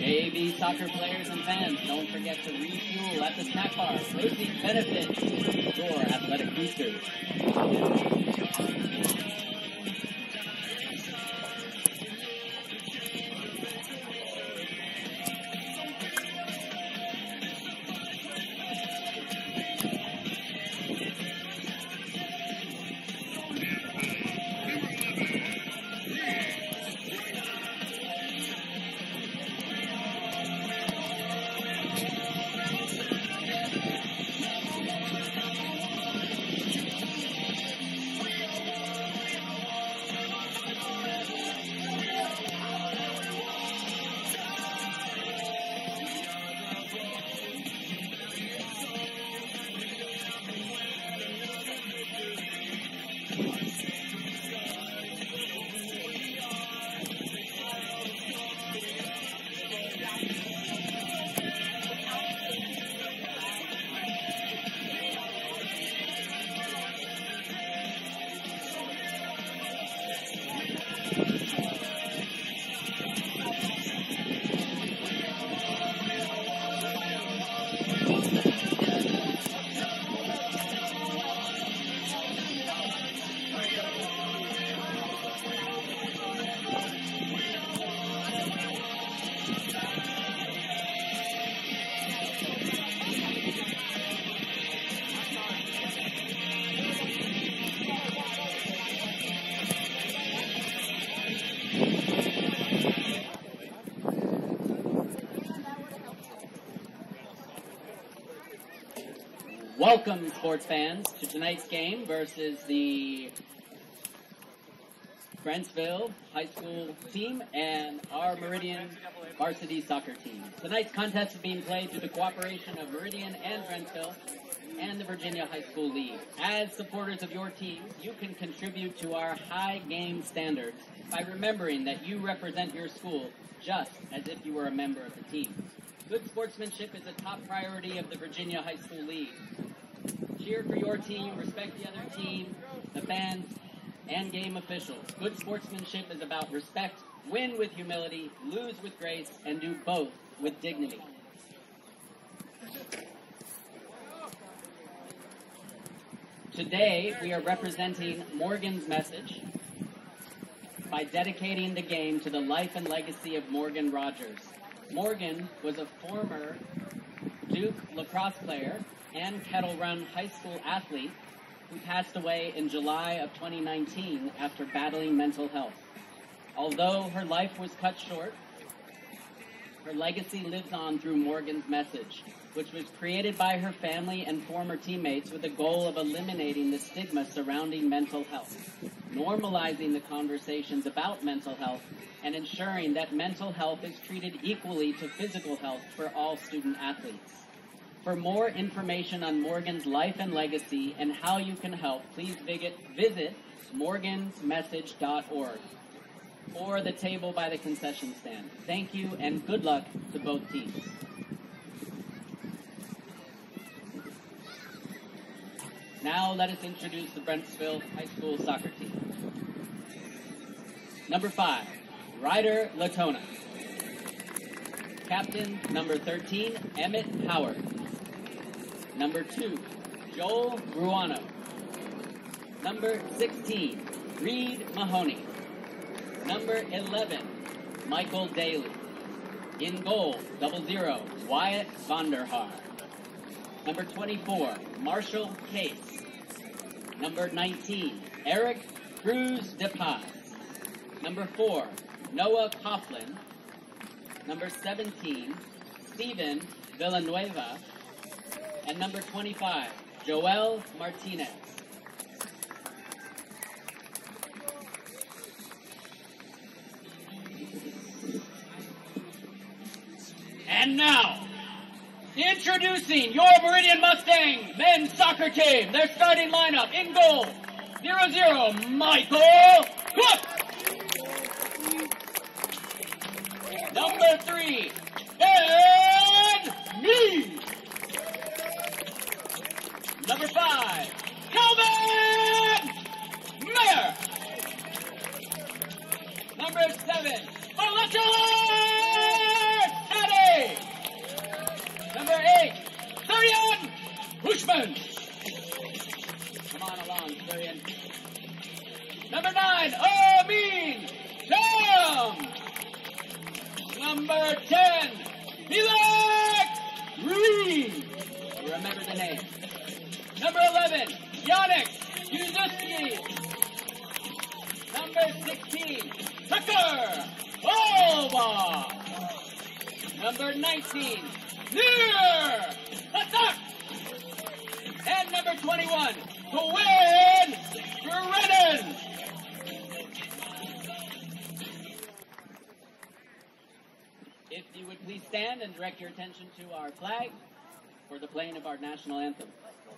JV soccer players and fans, don't forget to refuel at the snack bar. Proceeds benefit your athletic boosters. Welcome, sports fans, to tonight's game versus the Brentsville High School team and our Meridian varsity soccer team. Tonight's contest is being played through the cooperation of Meridian and Brentsville and the Virginia High School League. As supporters of your teams, you can contribute to our high game standards by remembering that you represent your school just as if you were a member of the team. Good sportsmanship is a top priority of the Virginia High School League. Cheer for your team, respect the other team, the fans, and game officials. Good sportsmanship is about respect, win with humility, lose with grace, and do both with dignity. Today, we are representing Morgan's Message by dedicating the game to the life and legacy of Morgan Rogers. Morgan was a former Duke lacrosse player and Kettle Run High School athlete who passed away in July of 2019 after battling mental health. Although her life was cut short, her legacy lives on through Morgan's Message, which was created by her family and former teammates with the goal of eliminating the stigma surrounding mental health, normalizing the conversations about mental health, and ensuring that mental health is treated equally to physical health for all student athletes. For more information on Morgan's life and legacy and how you can help, please visit morgansmessage.org or the table by the concession stand. Thank you and good luck to both teams. Now let us introduce the Brentsville High School soccer team. Number 5, Ryder Latona. Captain, number 13, Emmett Howard. Number 2, Joel Ruano. Number 16, Reed Mahoney. Number 11, Michael Daly. In goal, 00, Wyatt Vonderhaar. Number 24, Marshall Case. Number 19, Eric Cruz de Paz. Number 4, Noah Coughlin. Number 17, Steven Villanueva. And number 25, Joel Martinez. And now, introducing your Meridian Mustang men's soccer team. Their starting lineup in goal, 00, Michael Cook. Number 3, Ed Mead. Number 5, Calvin Mayer. Number 7, Fletcher champion. Number 9, Amin Sham. Number 10, Milak Green. Remember the name. Number 11, Yannick Yuzuski. Number 16, Tucker Ova. Number 19, Nir Hatak. And number 21, Gwen Brennan. If you would please stand and direct your attention to our flag for the playing of our national anthem.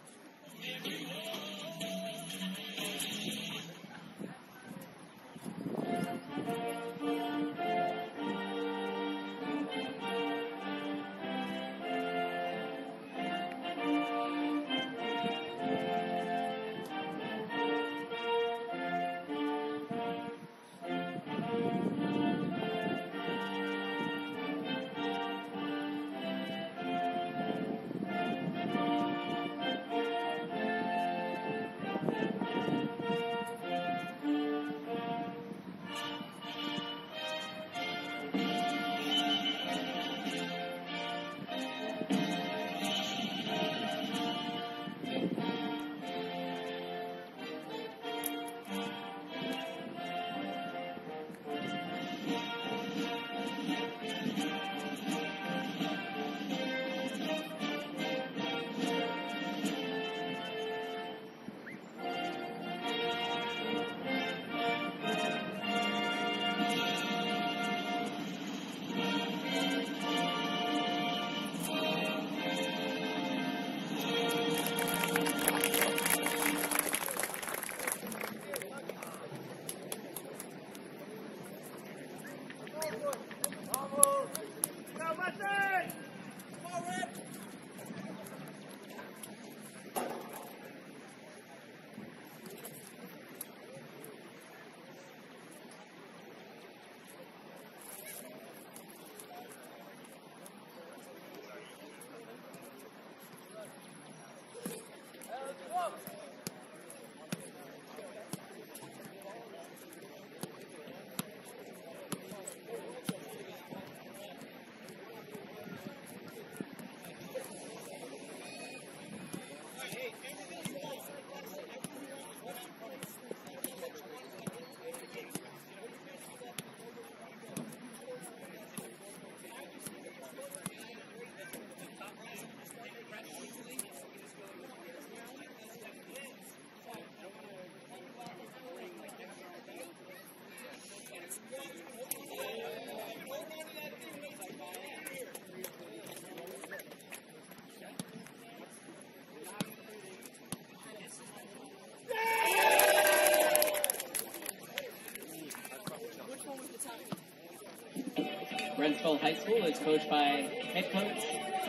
Brentsville High School is coached by head coach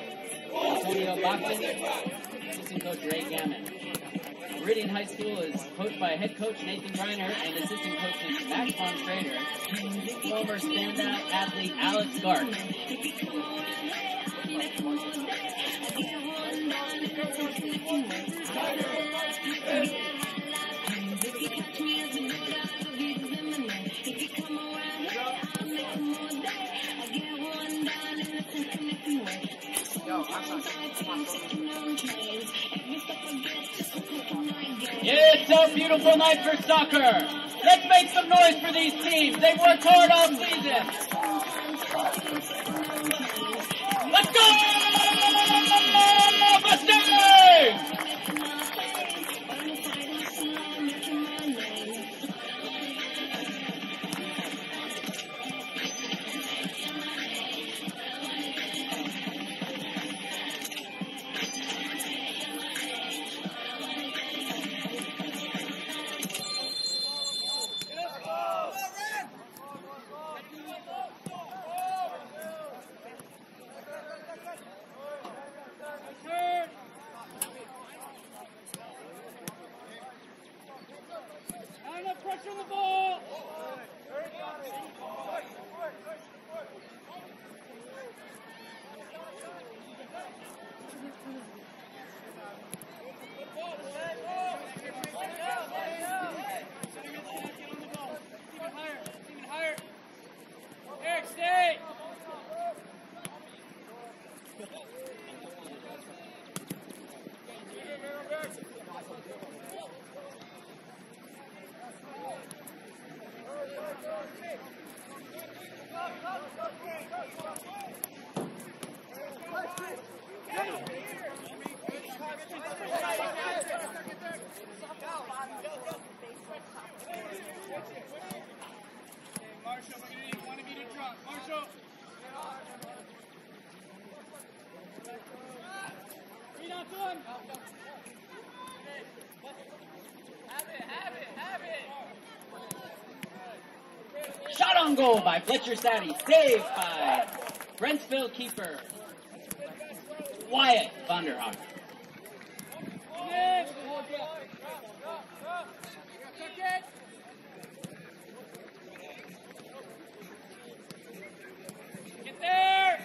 Antonio Bachman, assistant coach Ray Gammon. Meridian High School is coached by head coach Nathan Greiner and assistant coaches Max Von Schrader, former standout athlete Alex Garth. It's a beautiful night for soccer. Let's make some noise for these teams. They've worked hard all season. Let's go! Mustangs! Pressure on the ball! Marshall, we're going to need one of you to drop. Marshall. Read out to him. Have it. Shot on goal by Fletcher Sadie. Saved by Brentsville keeper Wyatt Vanderhoek. Get there!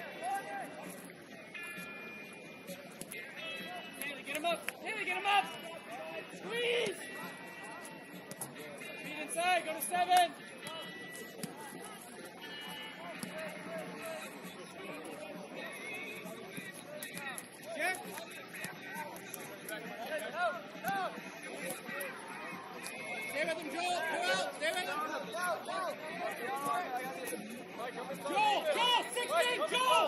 Haley, get him up! Haley, get him up! Squeeze! Feet inside, go to 7. Check! Stay with him, Joel! Go out! Stay with him! Joel! 16! Joel!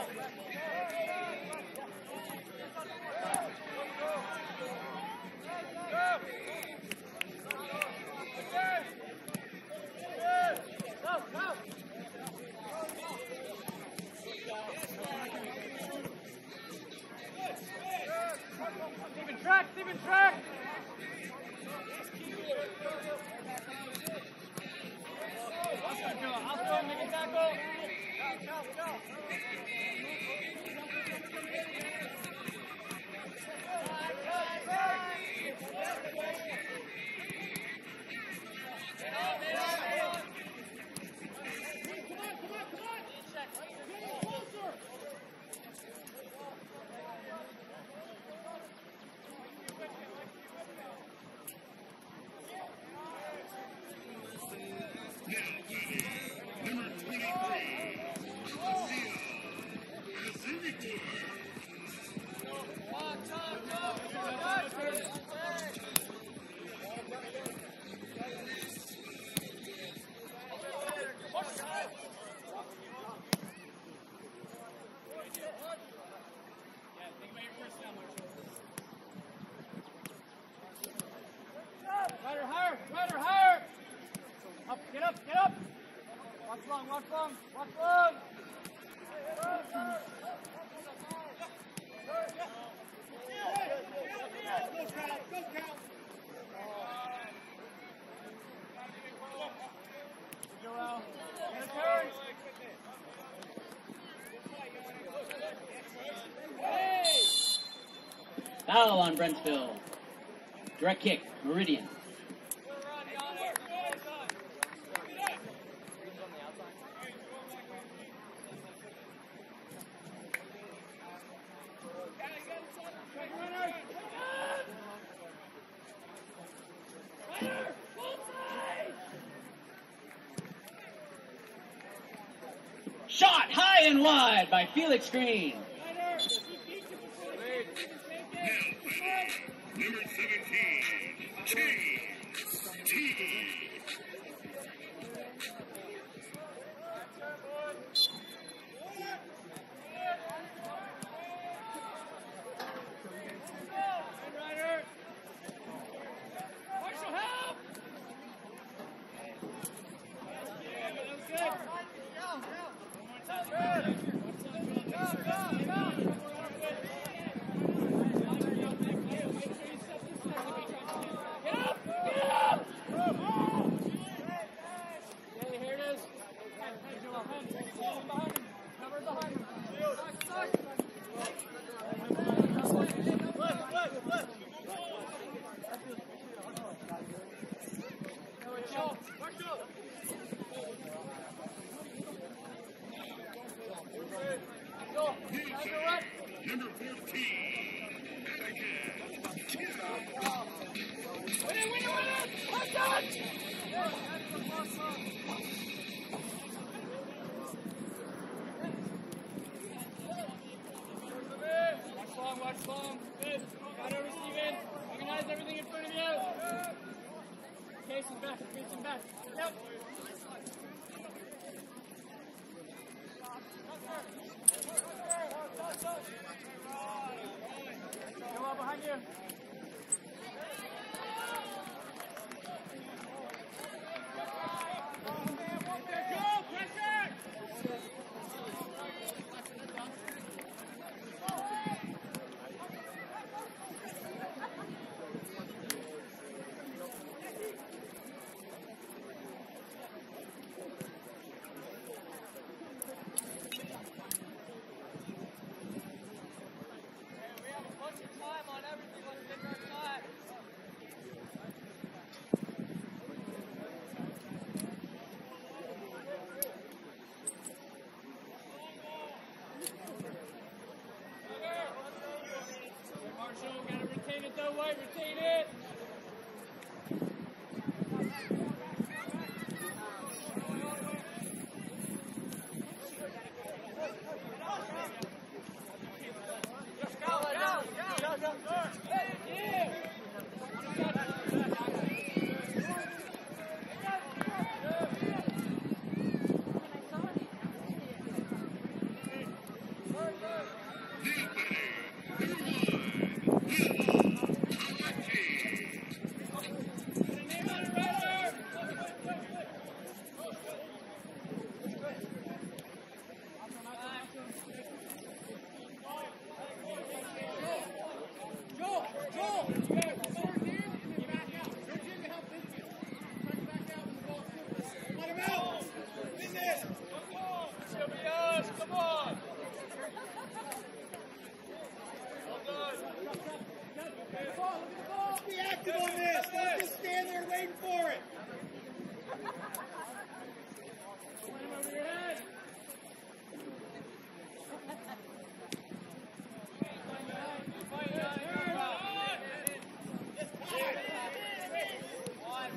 Steven, track! I'll make a tackle. Ryder, higher! Up, get up! Watch long! Joel, get a turn! Foul on Brentsville. Direct kick, Meridian. Shot high and wide by Felix Green. Number 17, James T. Marshall, help! Number 14, Watch long. Good. Got over, Steven. Organize everything in front of you. Jason back. Yep. Go out behind you.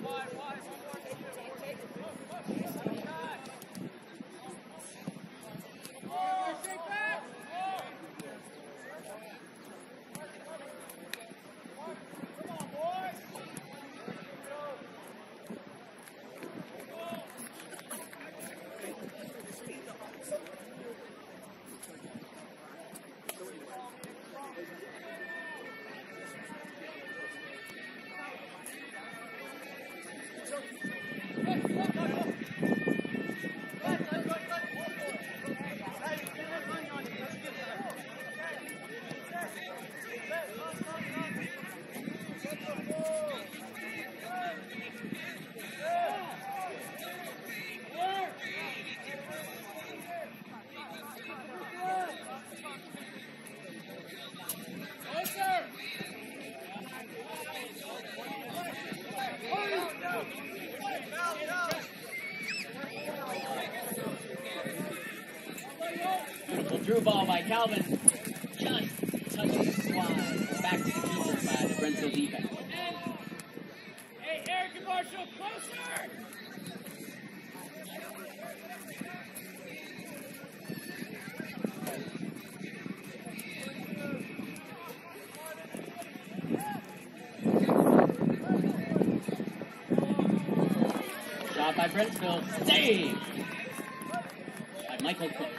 Beautiful through ball by Calvin. Just touches wide. Back to the keeper by the Brentsville defense. Hey, Eric and Marshall, closer! Shot by Brentsville. Saved by Michael Cook.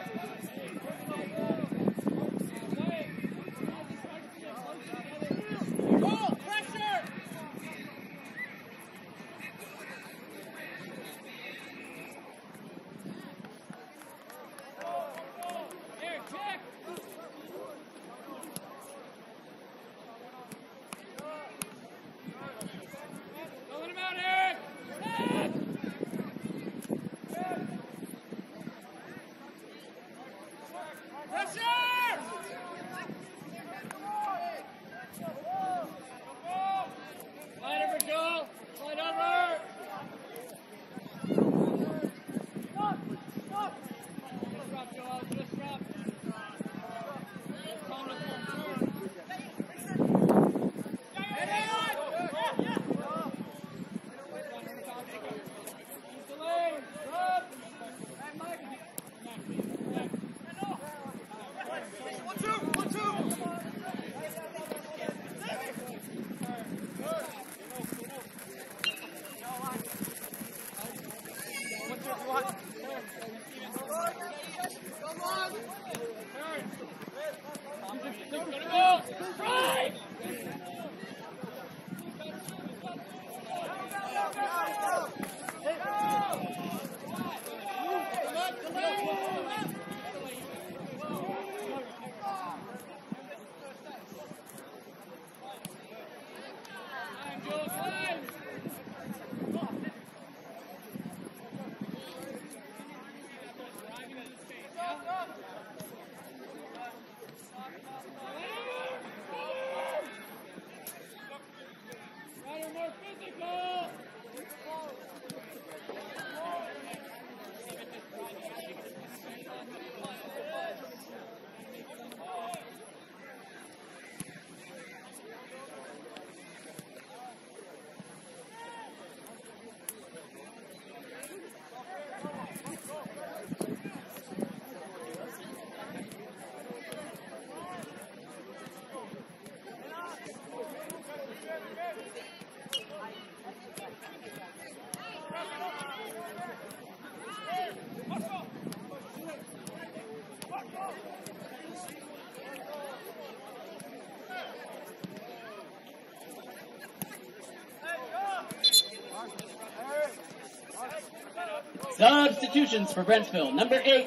Substitutions for Brentsville. Number 8,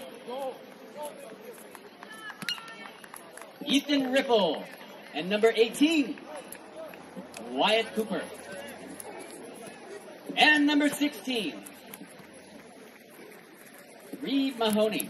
Ethan Riffle. And number 18, Wyatt Cooper. And number 16, Reed Mahoney.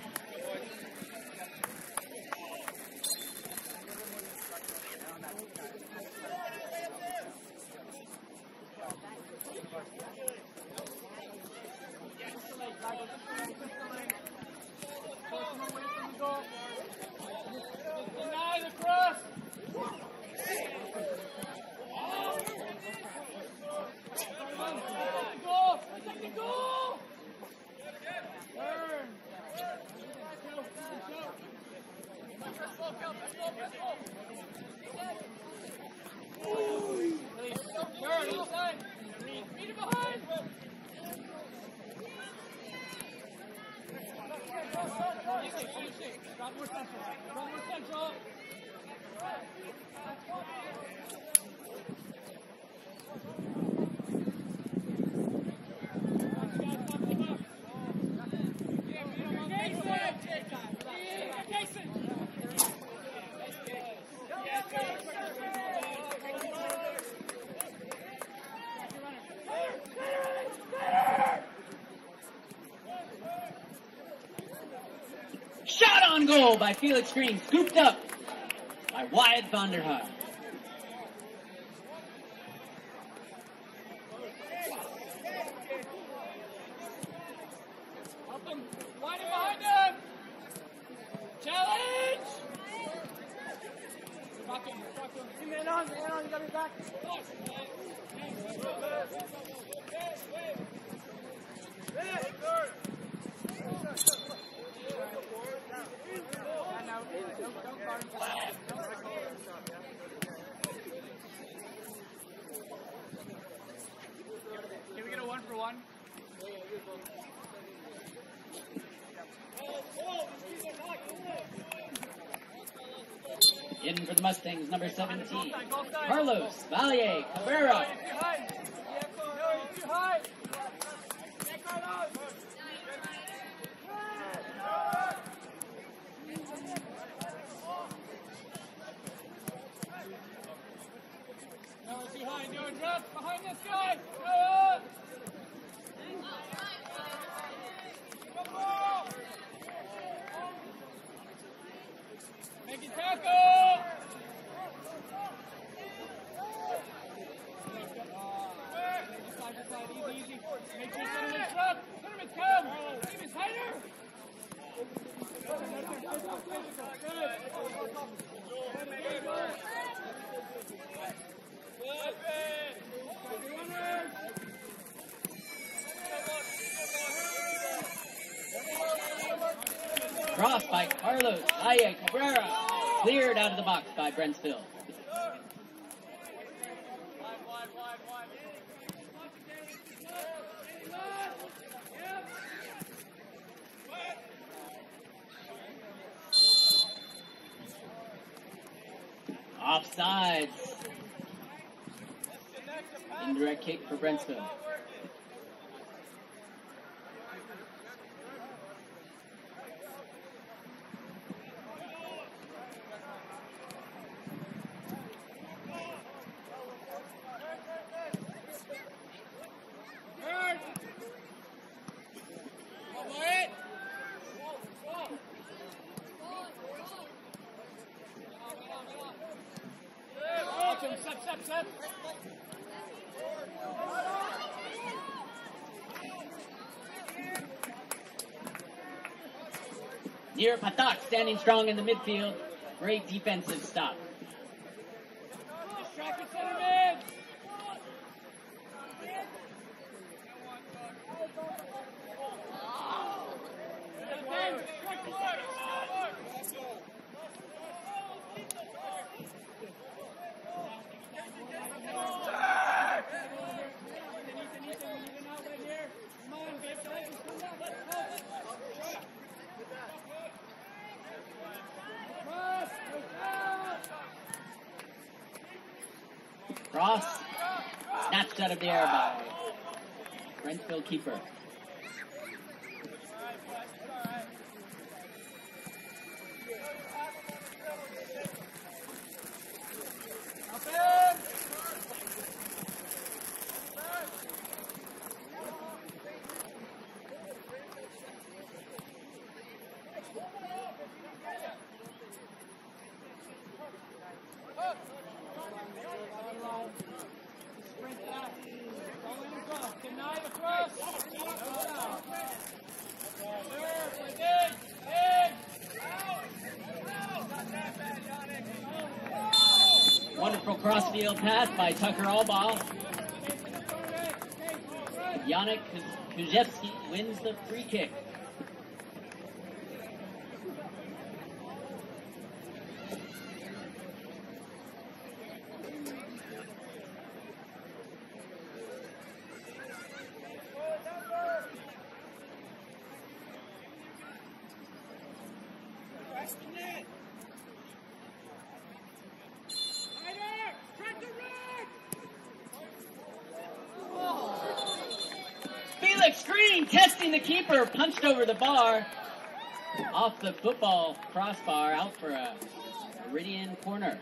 Got more central. Got more central. Shot on goal by Felix Green, scooped up by Wyatt Vanderhaar. Up him. Wide and behind him. Challenge. Back him. Back him. Man on. You got me back. Can we get a 1-for-1? In for the Mustangs, number 17, Carlos Valle Cabrera. No, it's behind you. Dress behind this guy. Make it tackle. Side to side, easy. Make sure Cinnamon's drop. Cinnamon's come. Cinnamon's tighter. Crossed by Carlos Valle Cabrera. Cleared out of the box by Brentsville. Offsides. Indirect kick for Brentsville. Set. Near Patak standing strong in the midfield. Great defensive stop. Distracted center mid. Cross. Snatched out of the air by Brentsville keeper. Deny the cross. Wonderful crossfield pass by Tucker Allball. Yannick Kuzewski wins the free kick. Felix Green testing the keeper, punched over the bar, off the football crossbar, out for a Meridian corner.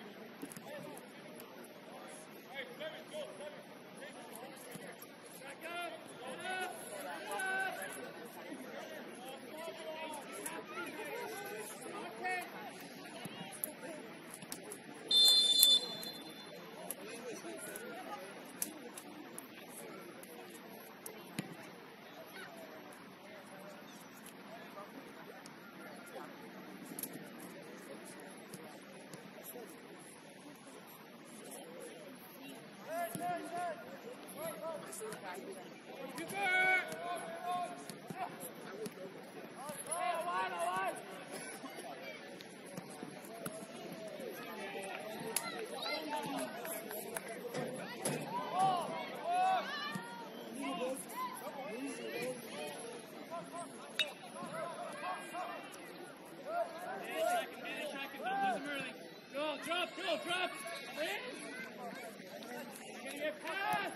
Drop! Get past!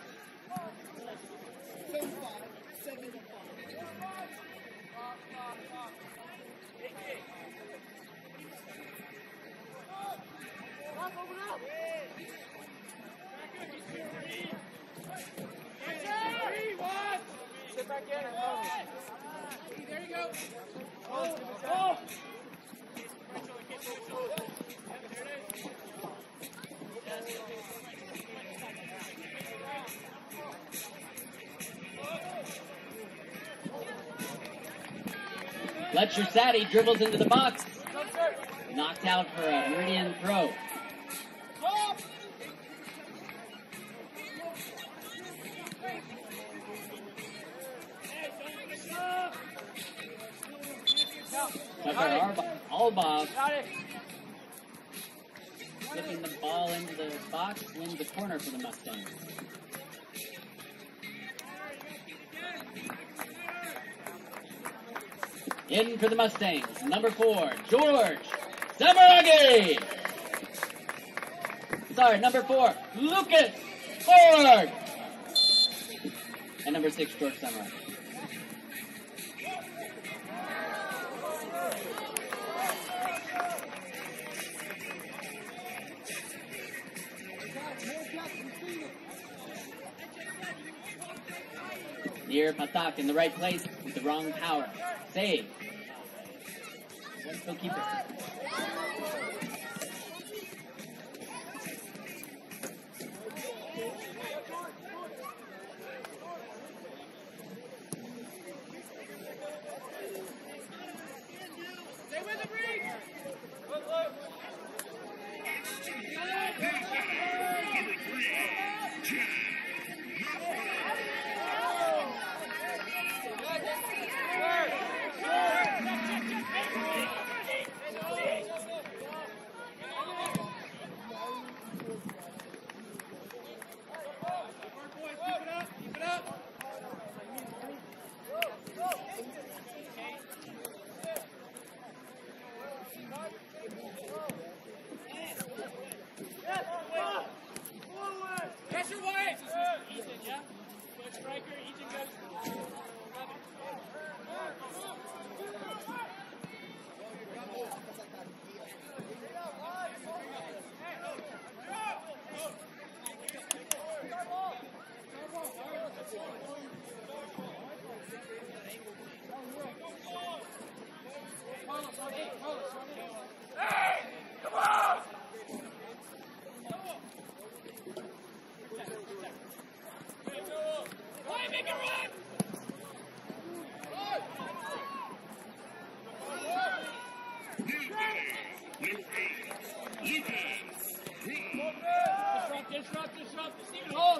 Sit back in. There you go. Oh! Fletcher Sadie dribbles into the box. Knocked out for a Meridian throw. Tucker Albaugh flipping the ball into the box, wins the corner for the Mustangs. In for the Mustangs, number 4, George Samaragi. Sorry, number 4, Lucas Ford. And number 6, George Samaragi. Near Patak in the right place with the wrong power. Save. Westfield keeper. Stay with the break! Number 3, Jack. Pressure Wyatt! Ethan, yeah? Good striker, Ethan good. Hey! Come on! Why make a run? Disrupt. Stephen, hold.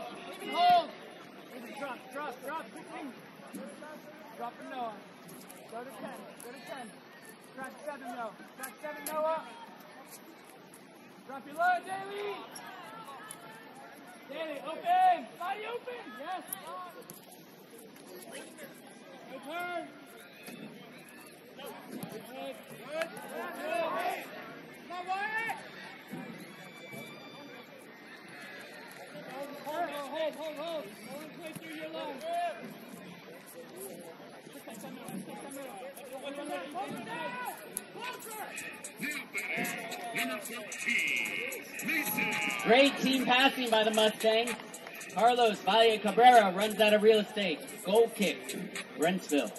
Drop quickly. Drop for Noah. Go to 10. Track 7, Noah. Track 7, Noah. Drop your load, Daly. Daly, open. Body open. Yes. Good turn. Good. Now batting, number 14, Mason. Great team passing by the Mustangs. Carlos Valle Cabrera runs out of real estate. Goal kick, Brentsville.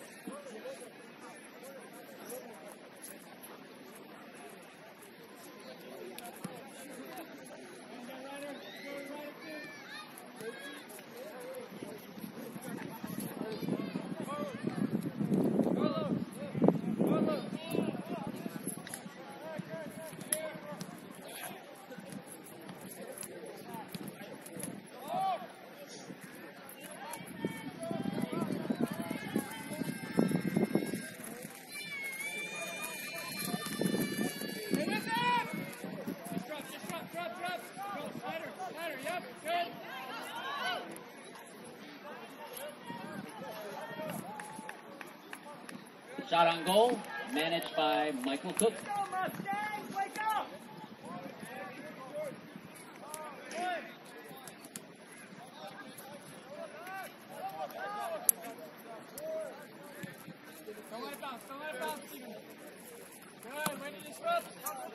Shot on goal, managed by Michael Cook. Don't let it bounce, Steven. Good, way to disrupt.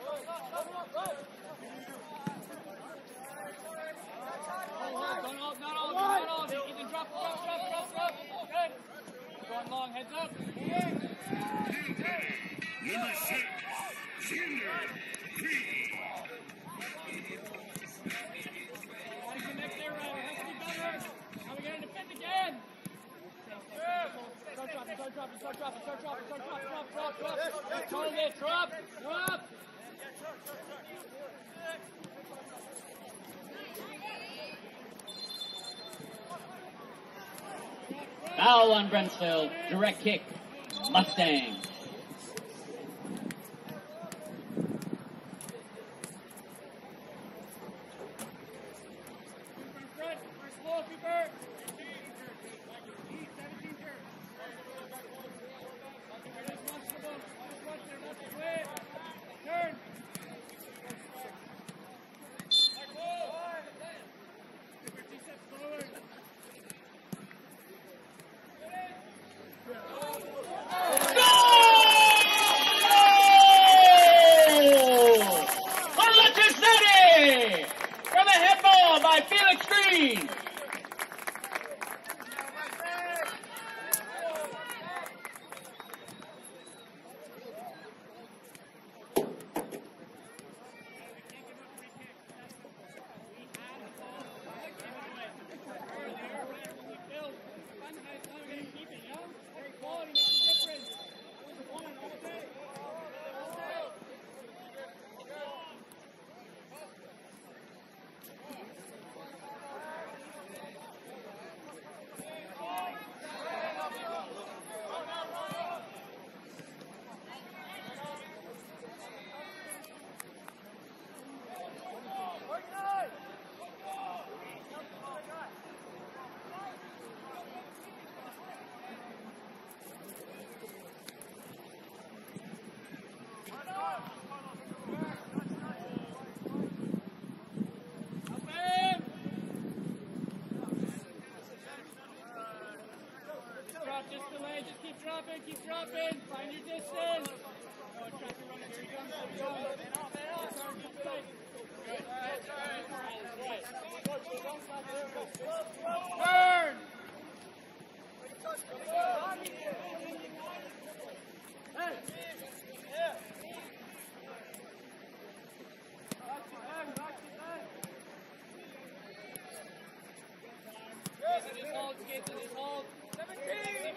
Not all. You can drop. Good. Going long, heads up. Number 6, Junior Green. Connect there, Ryder. Has to be better. Now we gotta defend again. Start dropping. Drop. Foul on Brentsville, direct kick, Mustangs. Felix Green. Keep dropping. Find your distance. Here he comes. Turn. Just hold. 17.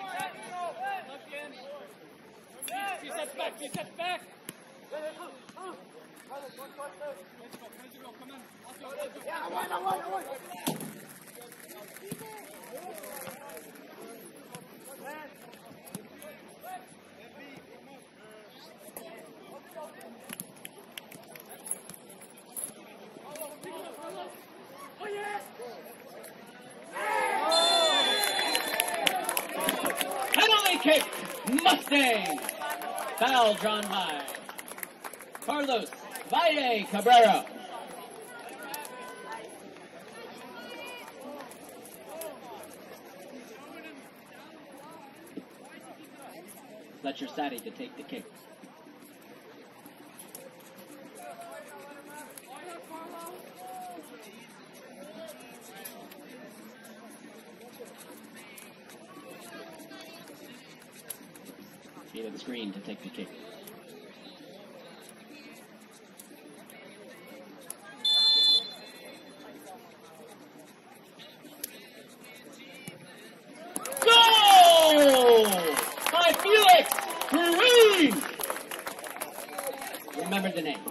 Two steps back. Come on. Oh, yeah. Penalty kick, Mustang. Foul drawn by Carlos Valle Cabrera. Fletcher Sadie to take the kick. he would screen to take the kick. Goal by Felix Green. Remember the name.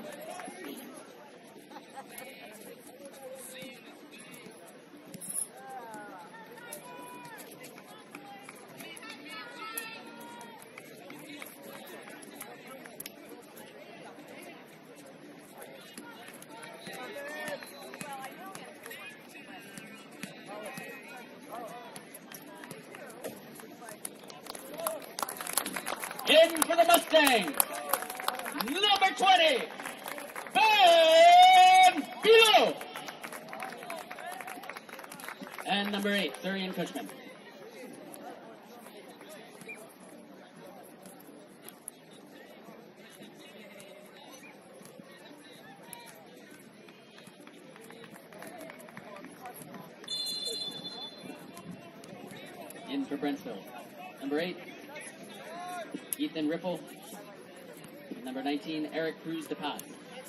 In for the Mustangs, number 20, Ben Bilo. And number 8, Surian Cushman. In for Brentsville, number 8, Ethan Ripple. And number 19, Eric Cruz de Paz.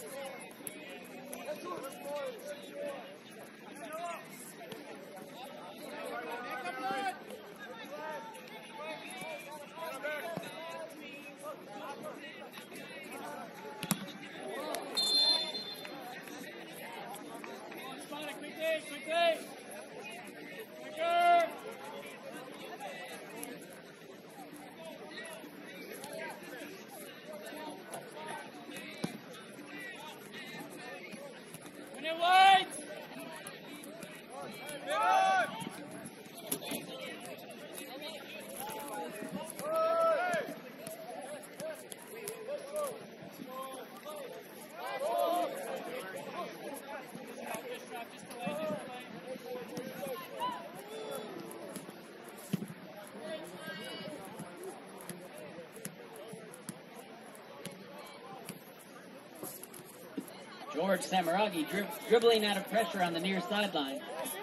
George Samaragi dribbling out of pressure on the near sideline.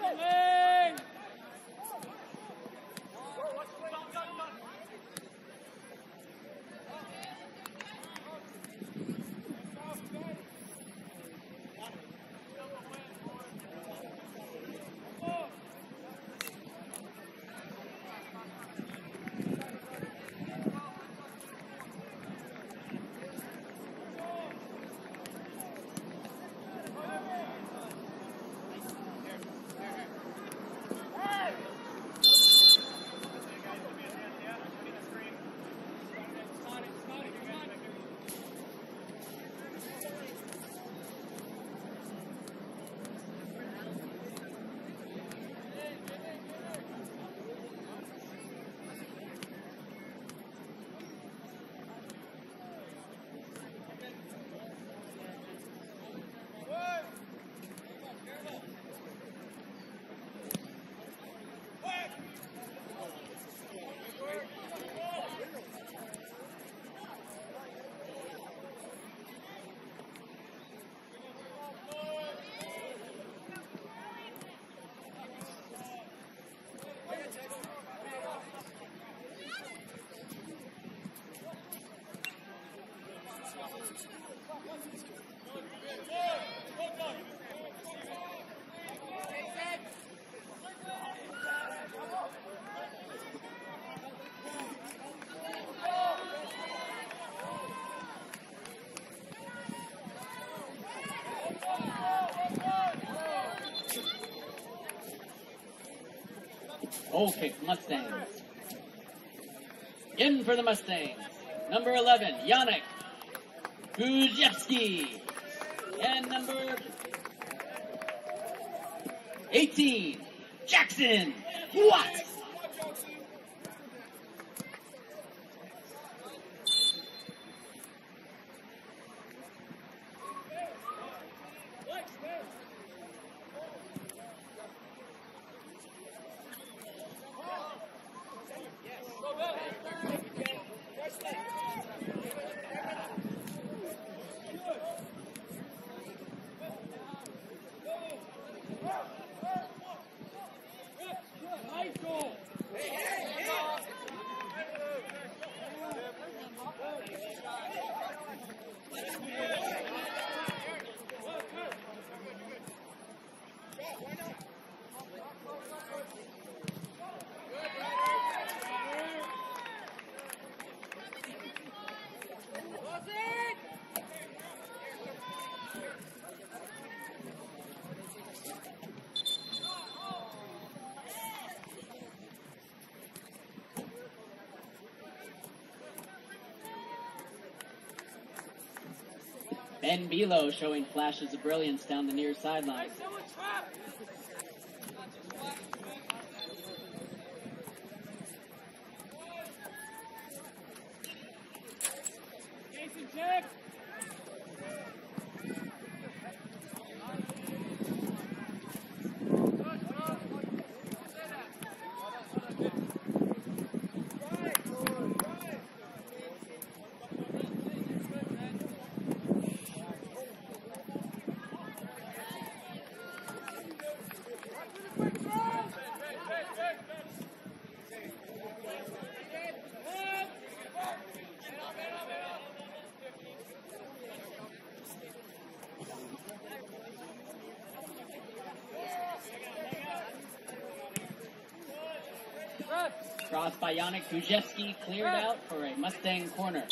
Goal kick, Mustangs. In for the Mustangs, number 11, Yannick Guzevsky. And number 18, Jackson Watts. Nice goal. Ben Bilo showing flashes of brilliance down the near sideline. Jason, check. Cross by Yannick Gujewski, cleared out for a Mustang corner.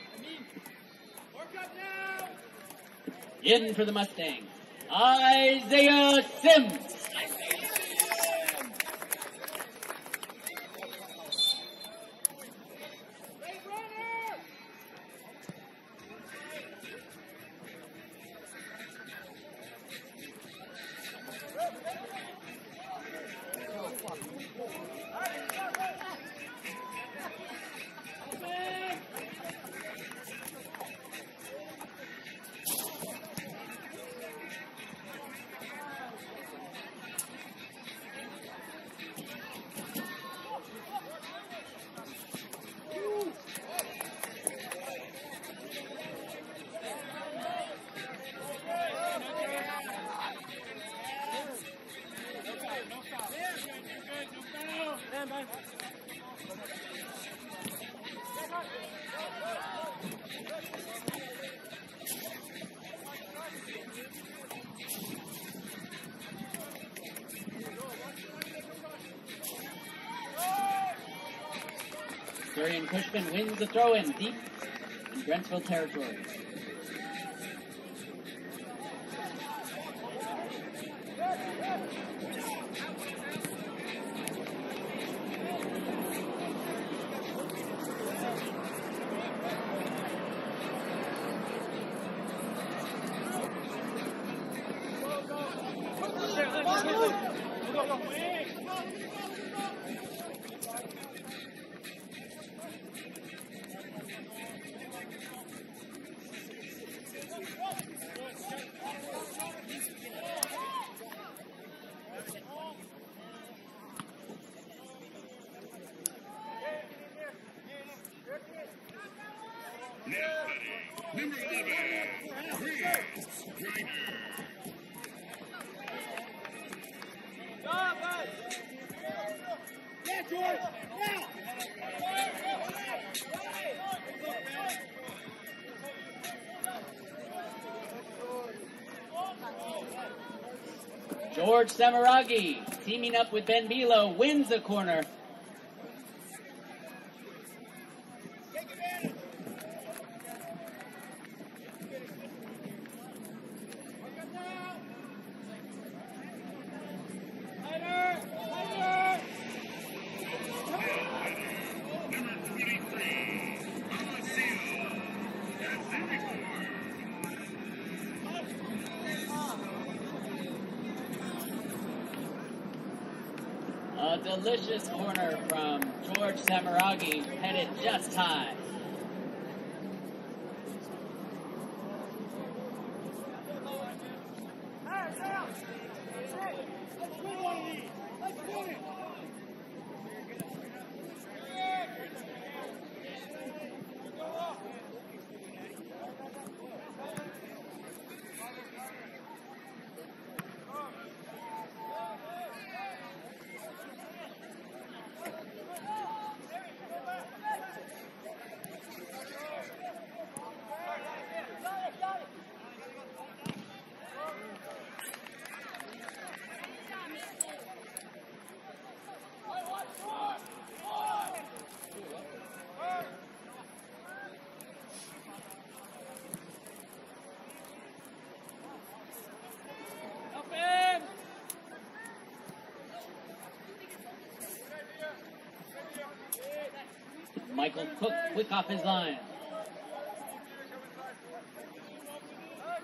In for the Mustangs, Isaiah Sims. Dorian Cushman wins the throw-in deep in Brentsville territory. Number 11, Chris Grider. Yeah, George! Yeah! George Samaragi, teaming up with Ben Bilo, wins the corner. A delicious corner from George Samaragi, headed just high. Michael Cook quick off his line.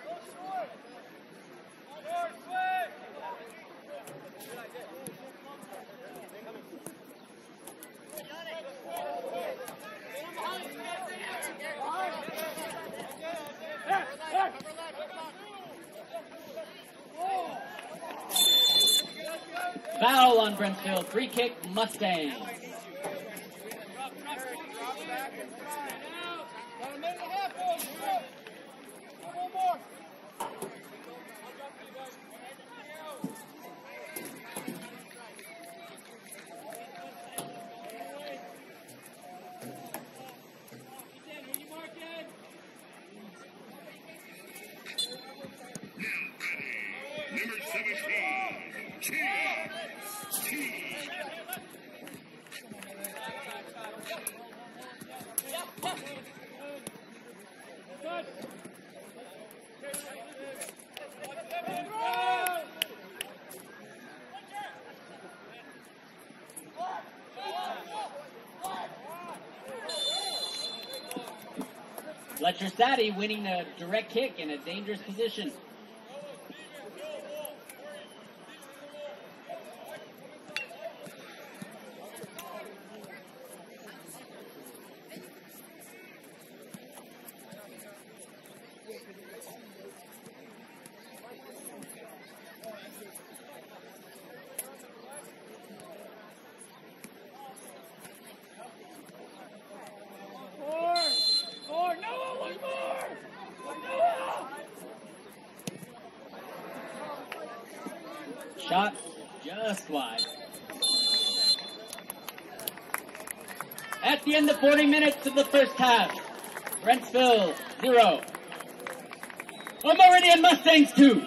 Foul on Brentsville. Free kick, Mustangs. Got a minute and a half, boys. One more. Number 17, Cheese. Fletcher Sadie winning the direct kick in a dangerous position. Shot just wide. At the end of 40 minutes of the first half, Brentsville 0. Meridian Mustangs 2.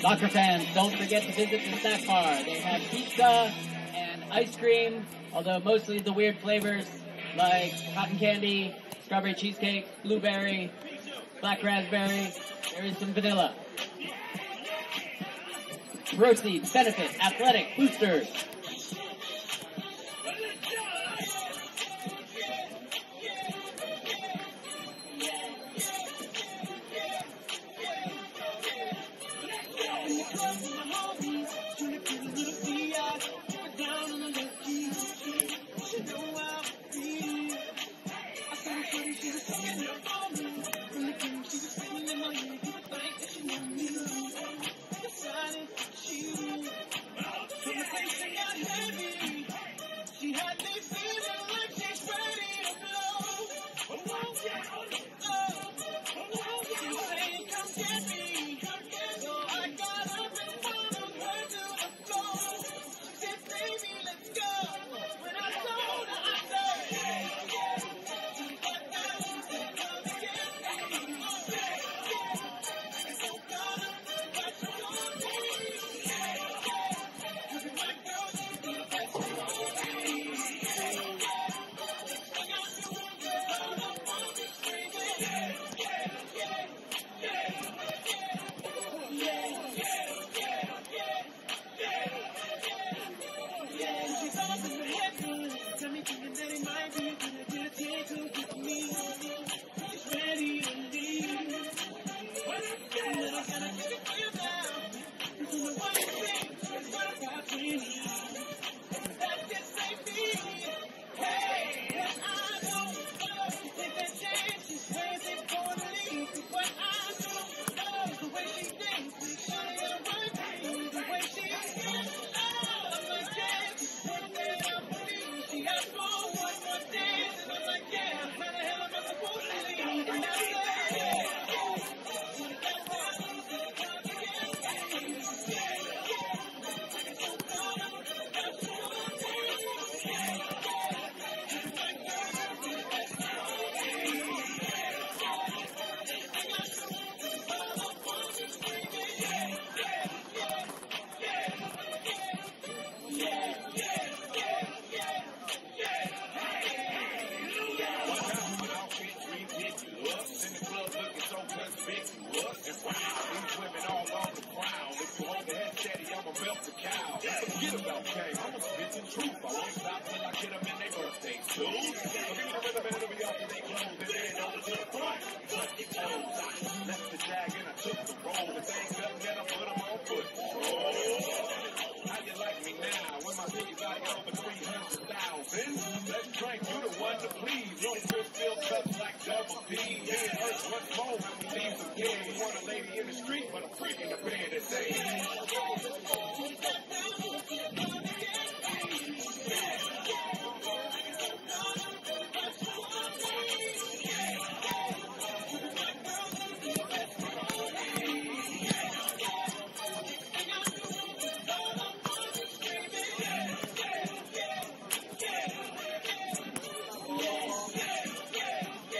Soccer fans, don't forget to visit the snack bar. They have pizza and ice cream, although mostly the weird flavors like cotton candy, strawberry cheesecake, blueberry, black raspberry. There is some vanilla. Proceeds benefit athletic boosters.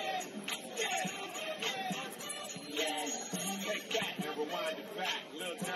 Take that and rewind it back. Little time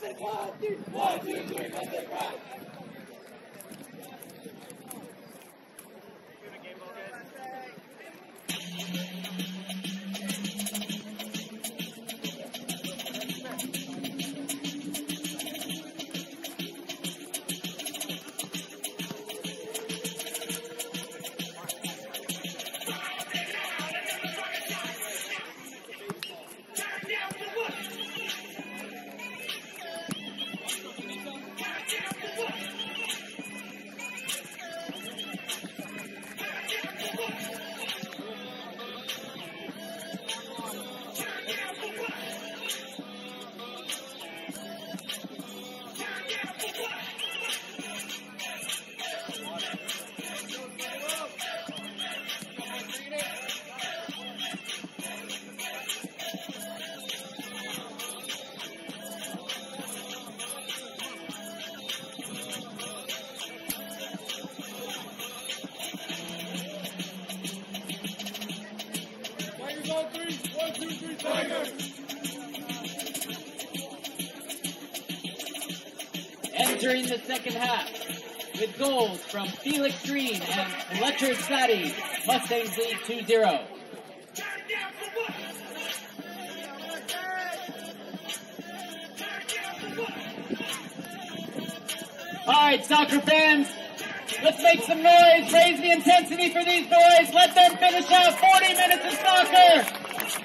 Entering the second half with goals from Felix Green and Fletcher Sadi. Mustangs lead 2-0. All right, soccer fans, let's make some noise. Raise the intensity for these boys. Let them finish out 40 minutes of soccer.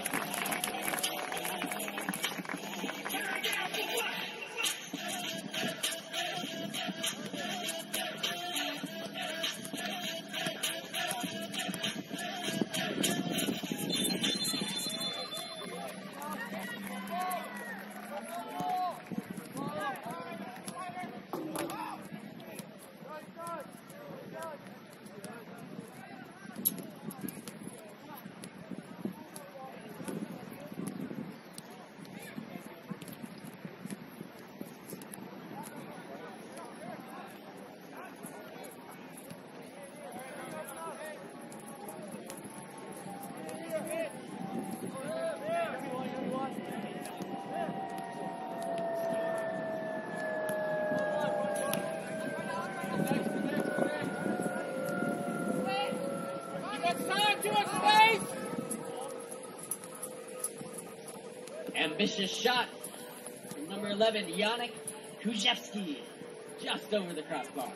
Ambitious shot from number 11, Yannick Kujewski, just over the crossbar.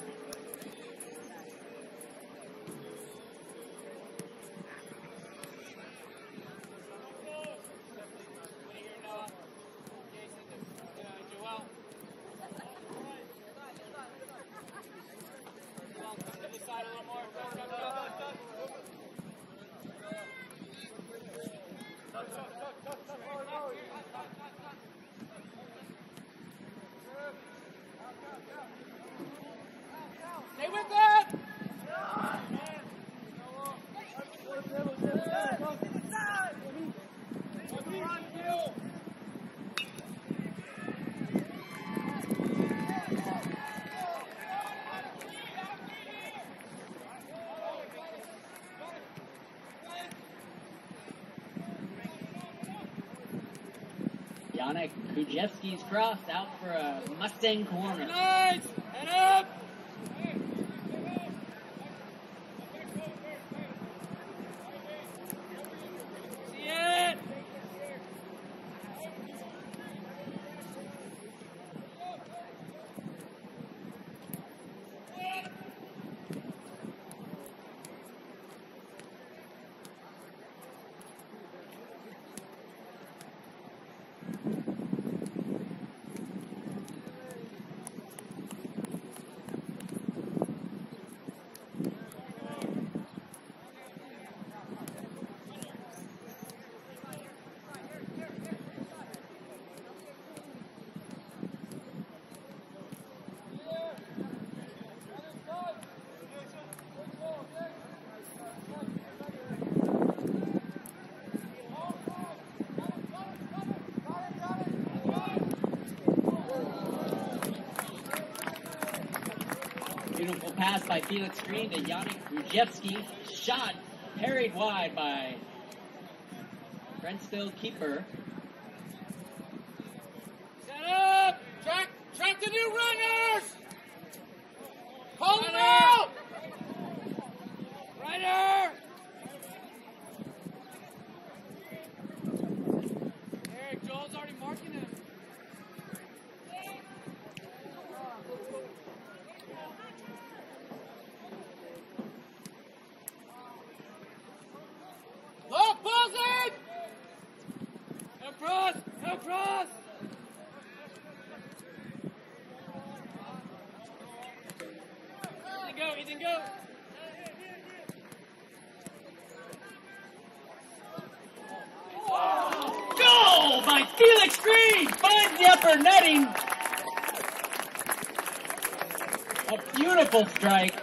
Stay with it! Yannick Kujewski's cross out for a Mustang corner. Nice! Head up! See it! Beautiful pass by Felix Green to Yannick Kujewski. Shot parried wide by Brentsville keeper. Set up! Try new runners! Call them out! Ryder! Eric, Joel's already marking him. Look, Buzzard! Help cross! Help cross! Ethan, go! Goal by Felix Green! Finds the upper netting. A beautiful strike.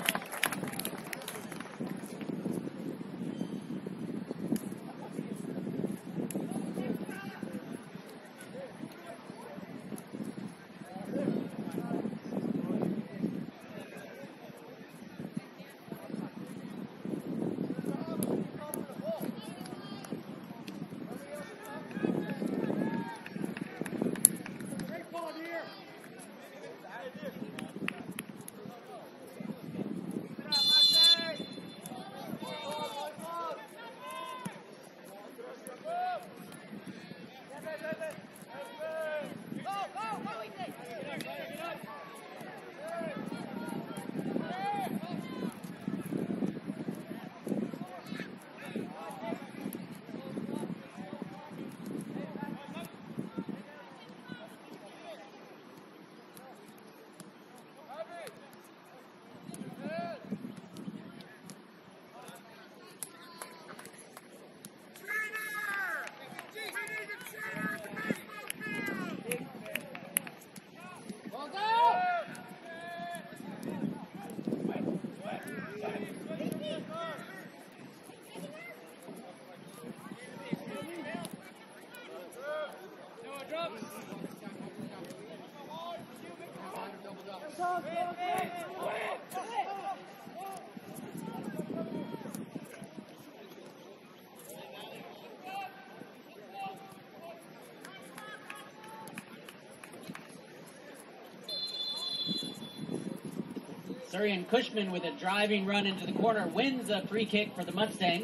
Surian Cushman with a driving run into the corner wins a free kick for the Mustangs.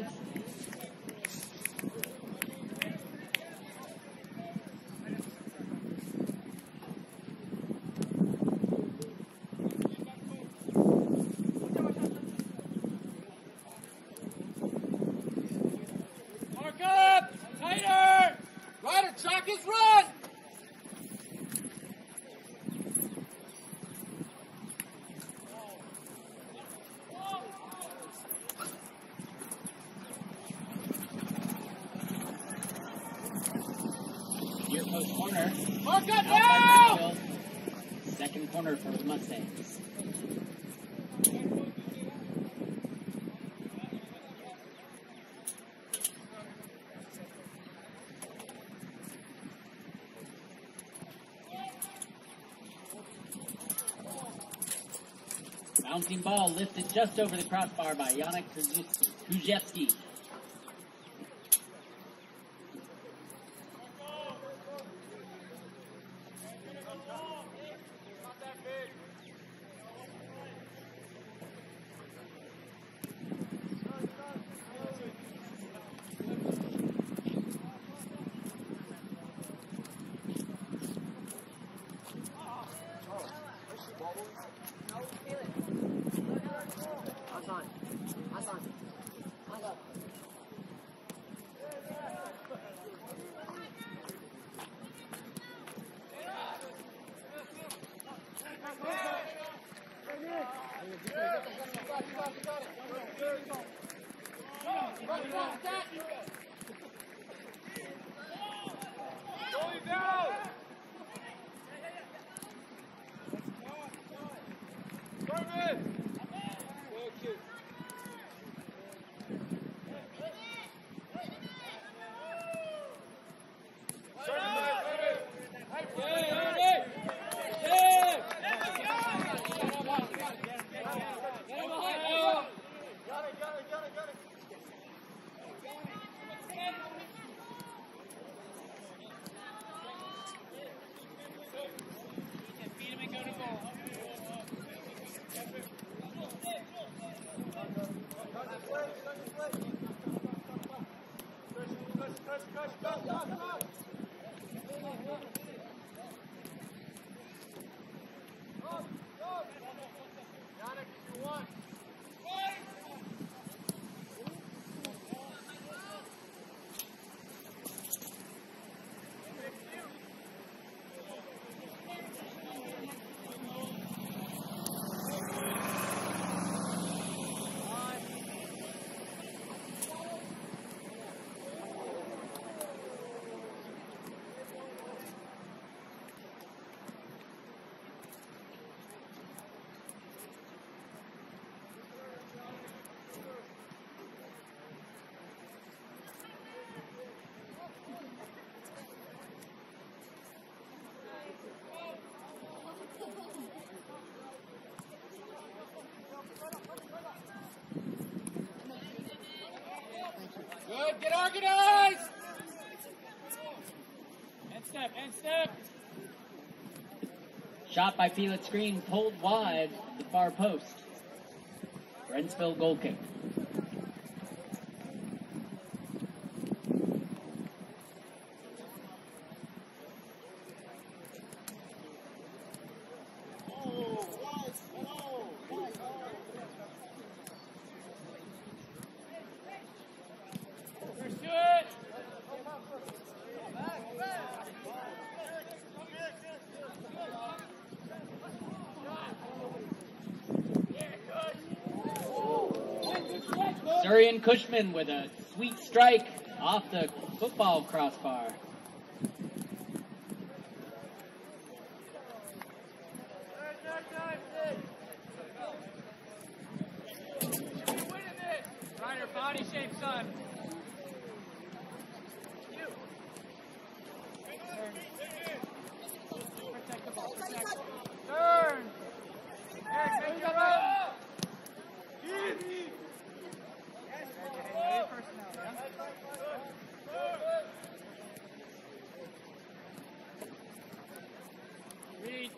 Mark up! Tighter! Ryder, track his run! Near post corner. Mark up Out now! by Mansfield. Second corner for the Mustangs. Bouncing ball lifted just over the crossbar by Yannick Krzyzewski. Good, get organized! And step. Shot by Felix Green, pulled wide, the far post. Brentsville goal kick. Durian Cushman with a sweet strike off the football crossbar. Ryder, body shape, son. Protect the ball. Turn. Eric, make the run. Read.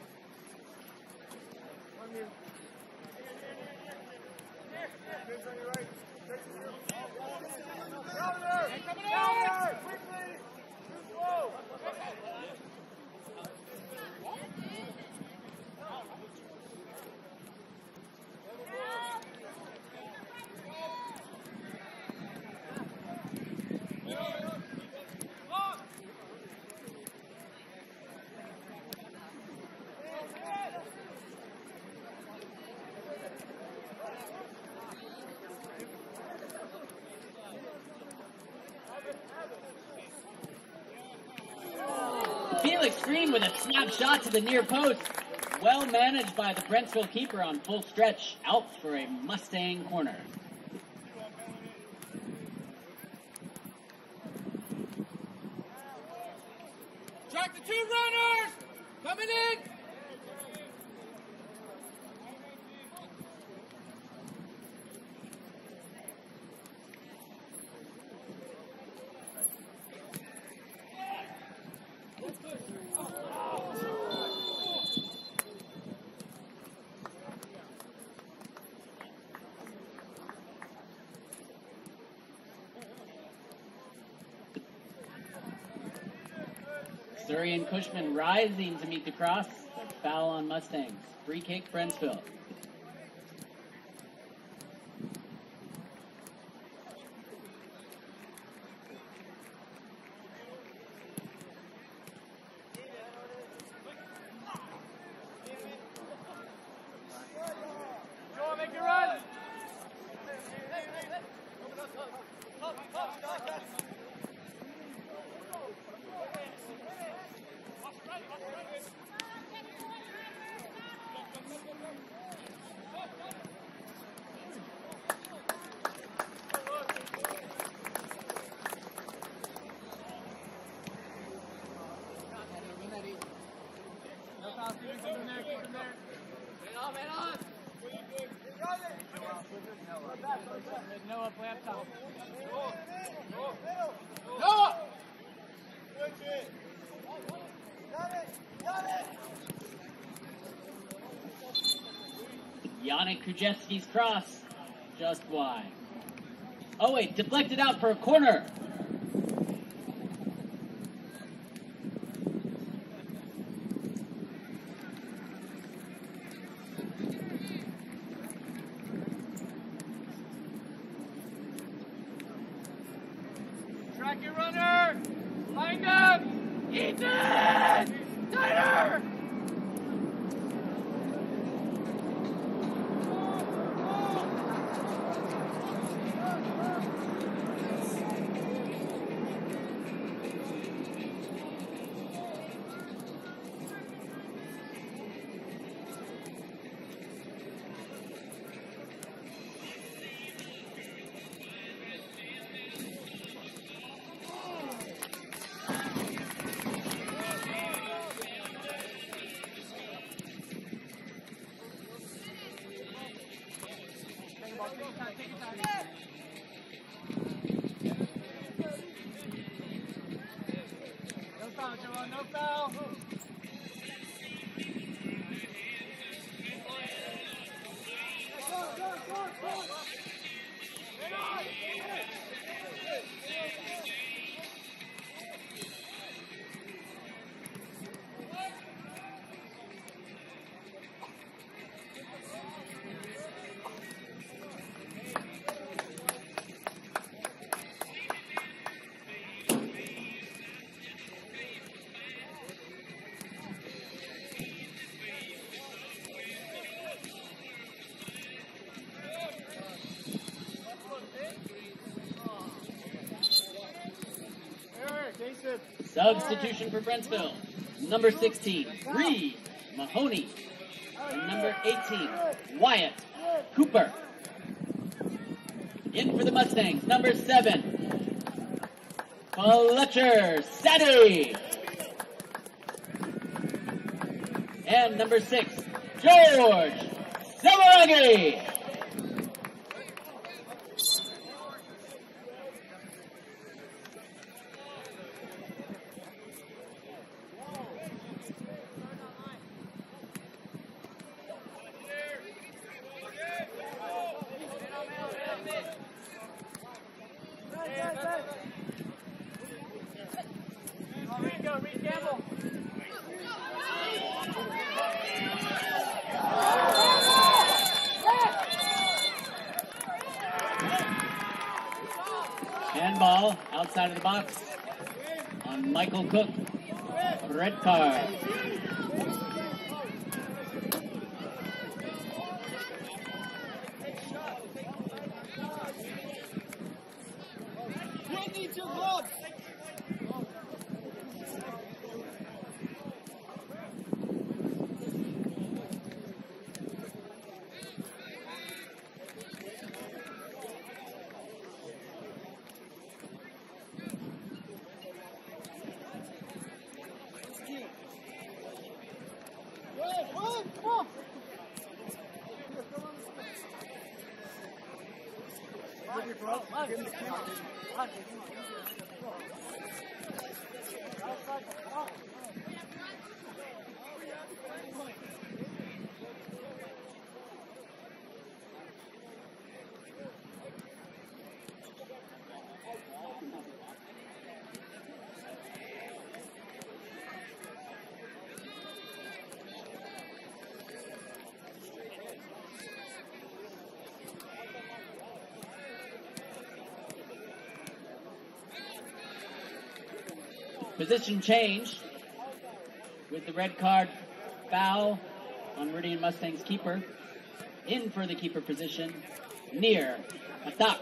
Felix Green with a snap shot to the near post. Well managed by the Brentsville keeper on full stretch. Out for a Mustang corner. Track the two runners! Coming in! Durian Cushman rising to meet the cross. Foul on Mustangs. Free kick, Brentsville. Joel, make your run! Noah, play up top. Noah! Yannick Krujewski's cross. Just wide. Oh wait, deflected out for a corner. No foul, Joel, no foul. Substitution for Brentsville. Number 16, Reed Mahoney. And number 18, Wyatt Cooper. In for the Mustangs, number 7, Fletcher Sadie. And number 6, George Samaragi. Reed Campbell. Handball outside of the box on Michael Cook. Red card. Position change with the red card foul on Meridian Mustangs keeper. In for the keeper position, Nir Matak.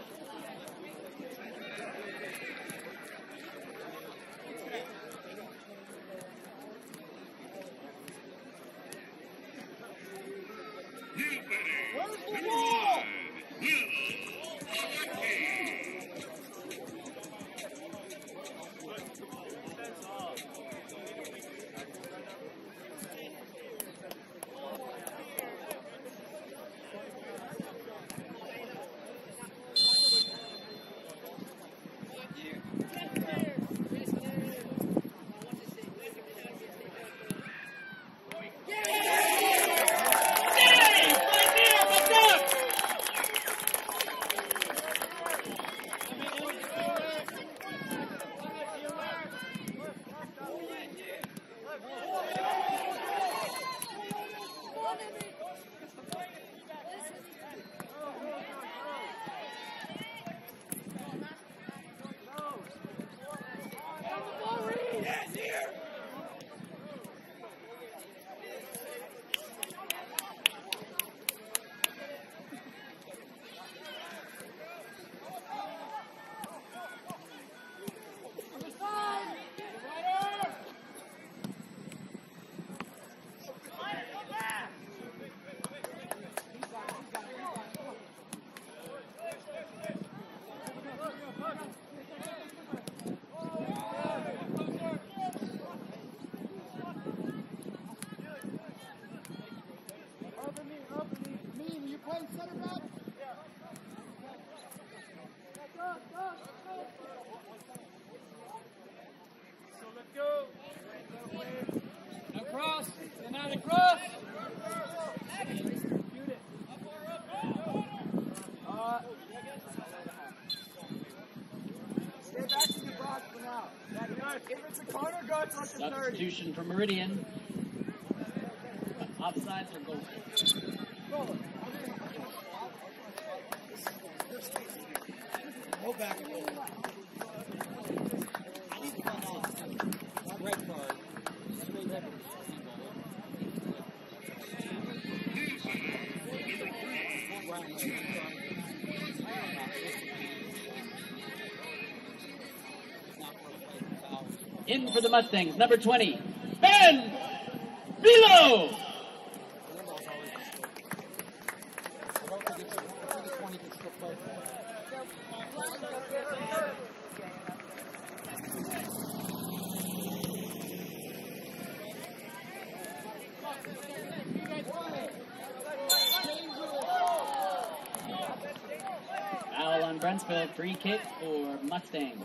So let's go. Now cross. And now the cross. Shoot it. Stay back in your box for now. If it's a corner, go to the 30. Substitution for Meridian. Offsides or goal? Go back and roll. Red card. In for the Mustangs, number 20, Ben Velo. Foul on Brentsville, free kick for Mustangs.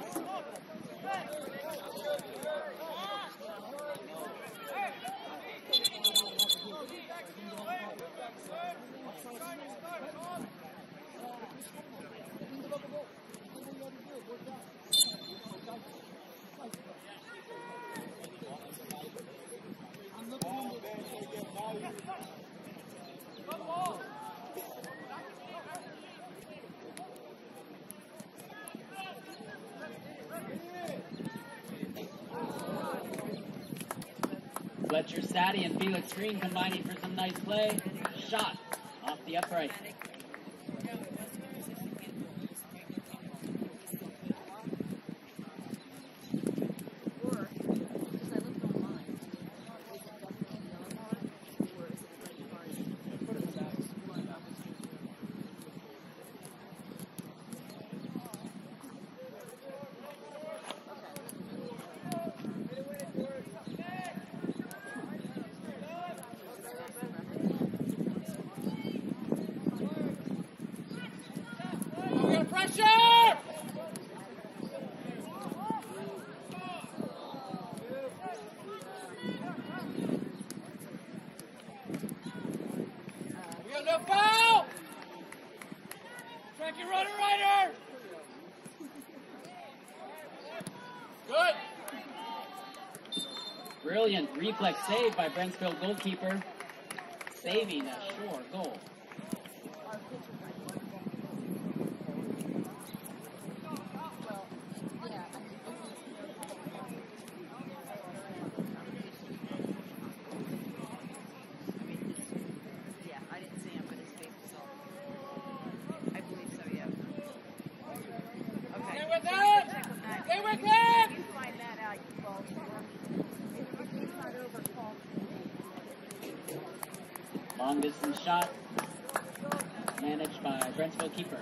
Fletcher, Sadie, and Felix Green combining for some nice play. Shot off the upright. Pressure! We got no foul! Track your runner, Ryder! Good! Brilliant reflex save by Brentsville goalkeeper, saving a sure goal. Long distance shot, managed by Brentsville keeper.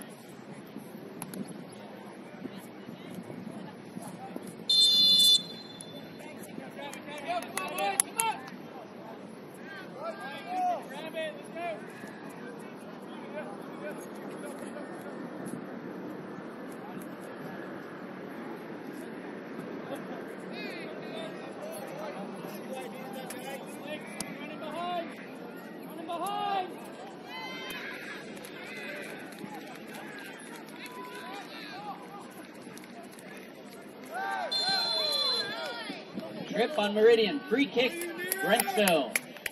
Trip on Meridian, free kick, Brentsville.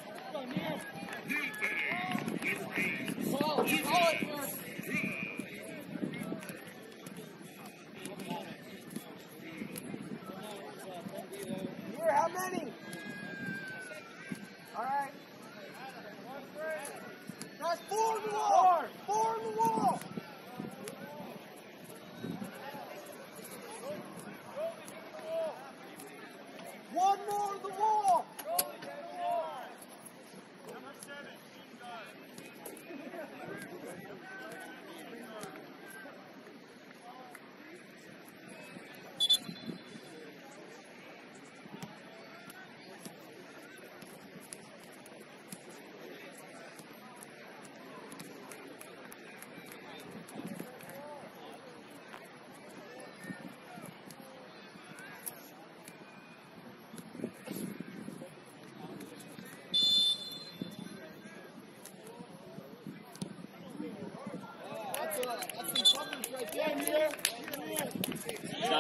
How many? All right. That's 4 in the wall. 4 in the wall. One more in the wall.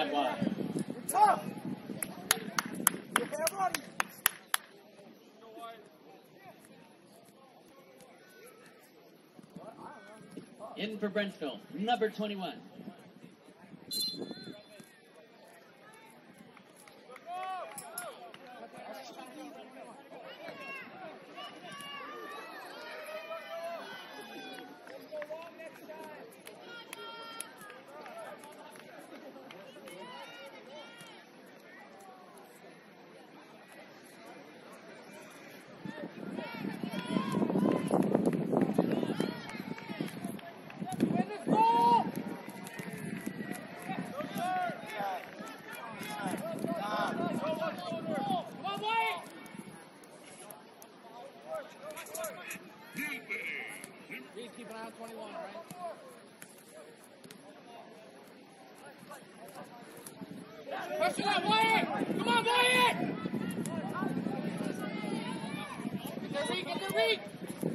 5 wide. Tough. Yeah, buddy. In for Brentsville, number 21. Keep an eye on 21, right? Pressure that, Wyatt! Come on, Wyatt! Get their read, get their read!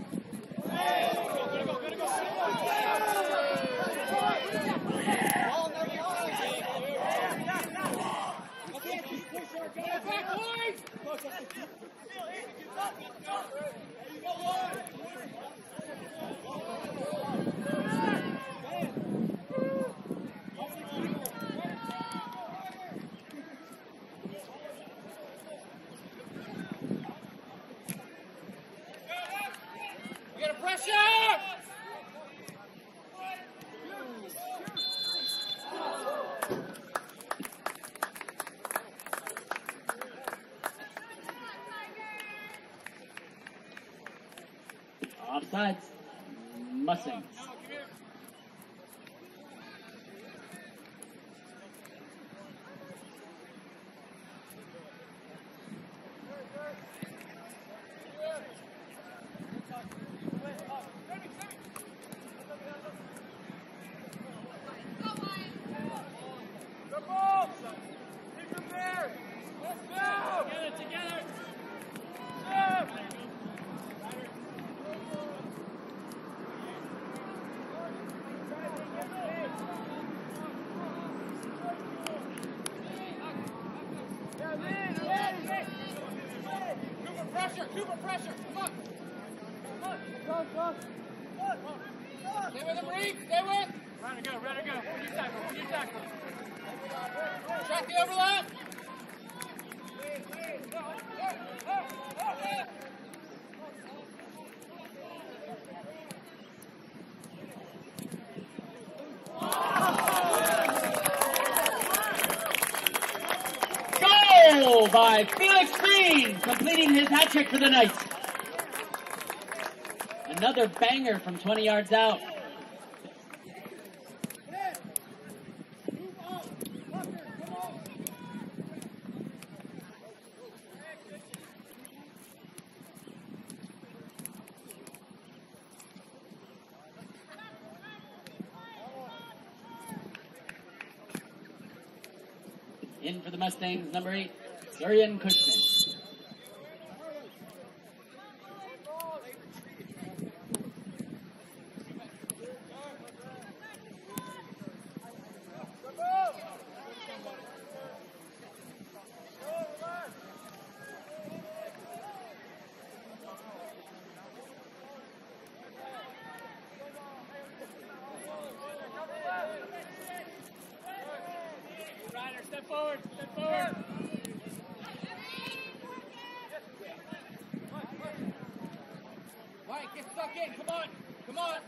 Get back, boys! Get a pressure! Offsides. Mustangs. Cooper, pressure! Come on! Go! Stay with him, Reed! Stay with! Ready to go, ready to go. You tackle. Check the overlap! Goal by Felix Green, completing his hat trick for the night. Another banger from 20 yards out. In for the Mustangs, number 8, Durian Cushman. Ryder, step forward, step forward. White, get stuck in, come on! Come on!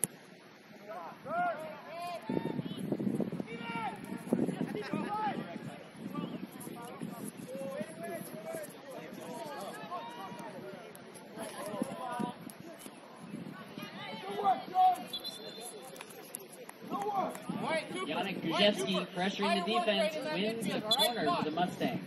Yannick Guzewski pressuring the defense wins the corner for the Mustangs.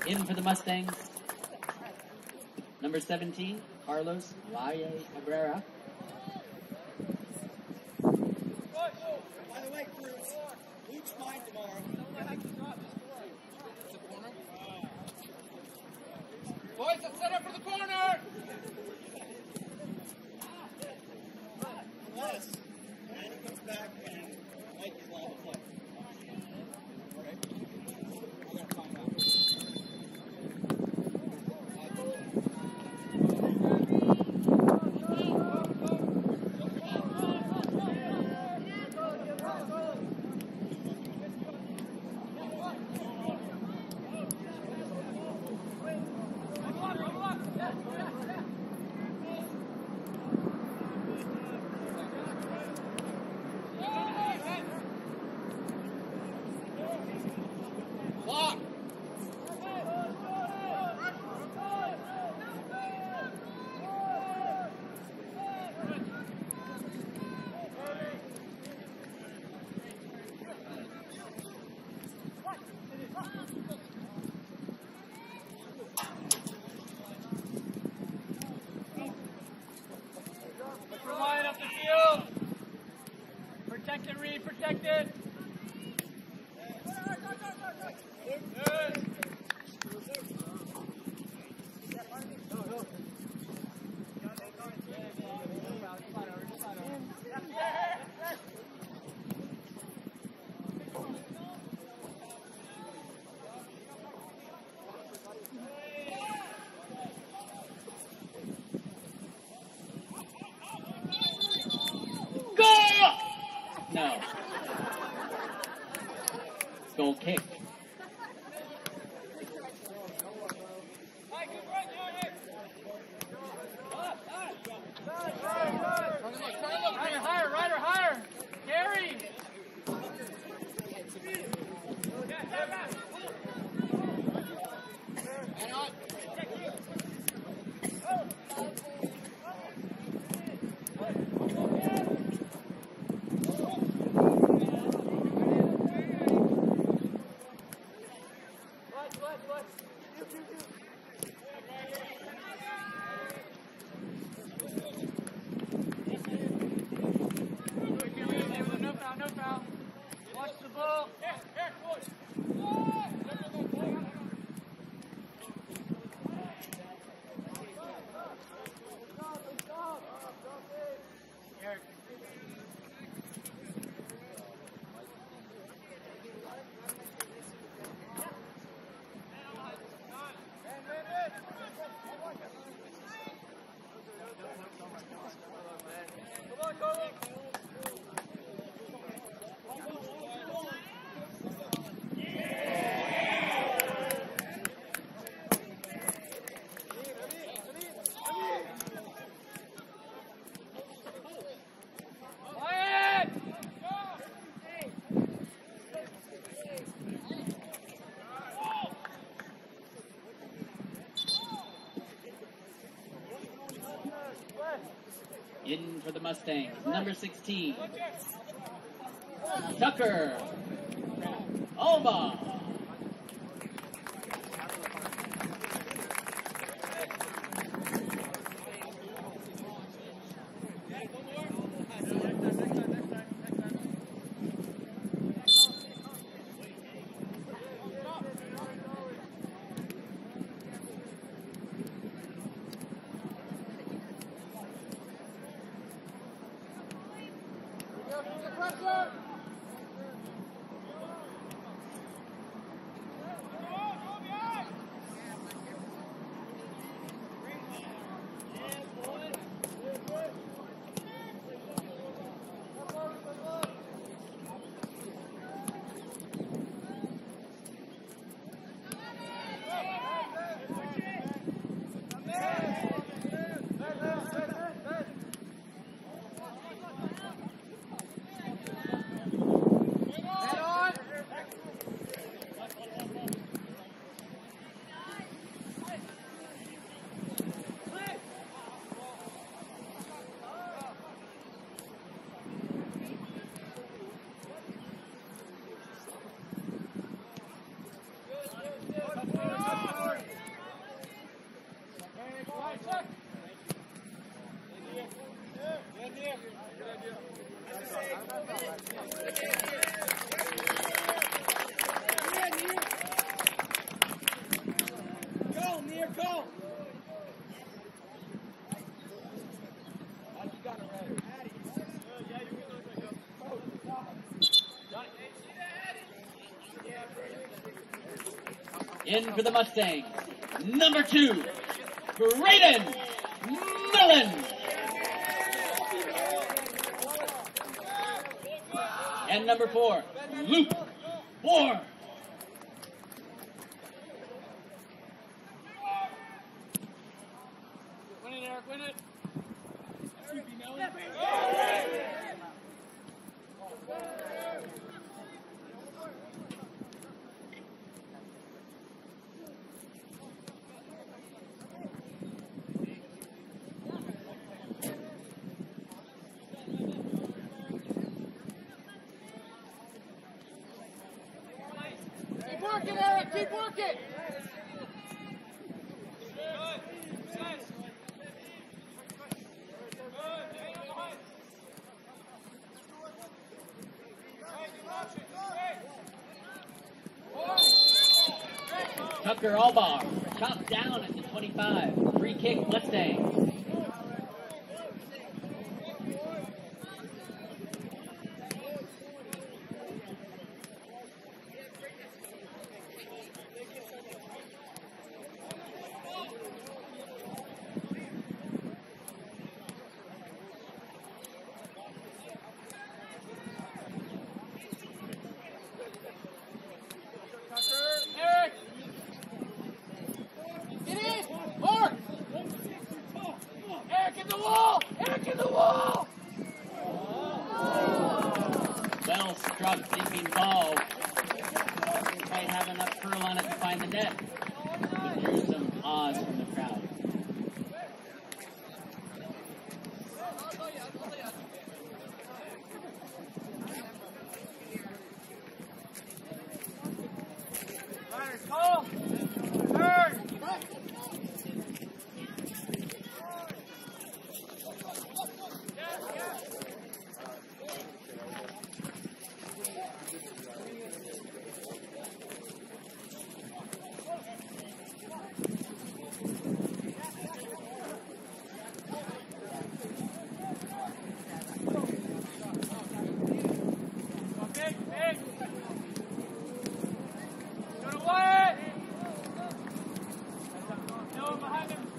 In for the Mustangs, number 17, Carlos Valle Cabrera. By the way, Cruz, Luke's fine tomorrow. Boys, let's set up for the corner. Unless Manny comes back and Mike is allowed to play. Okay? I gotta find out. Line up the field. Protect it, Reed. Protect it. Good. No. Goal kick. Higher, Ryder, higher. Gary. No foul. Watch the ball. Eric. In for the Mustangs, number 16, Tucker Alba. In for the Mustangs, number 2, Braden Mellon. And number 4, Luke Moore. Win it, Eric, win it. Keep working, Eric. Keep working. Tucker Albar chopped down at the 25. Free kick, Mustangs. Eric. Get in. Mark. Eric in the wall. Eric in the wall. Well struck, sinking ball. Might have enough curl on it to find the net. But drew some awes from the crowd. Riders, call. Turn. Big, big. Go to Wyatt. No one behind him.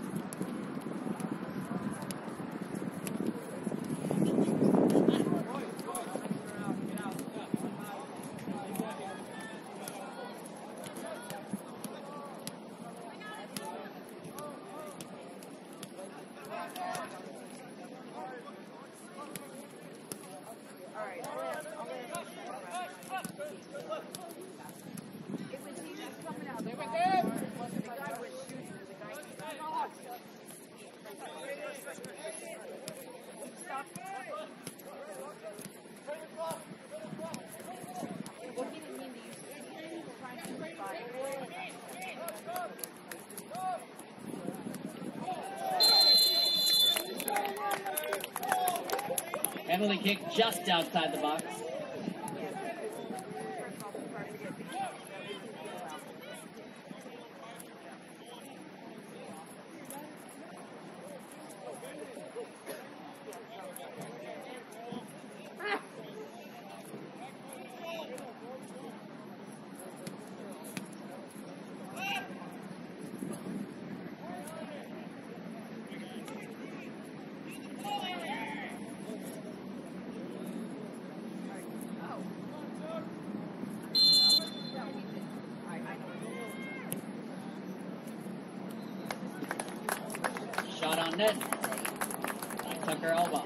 They went there. Penalty kick just outside the box. Shot on net by Tucker Alba.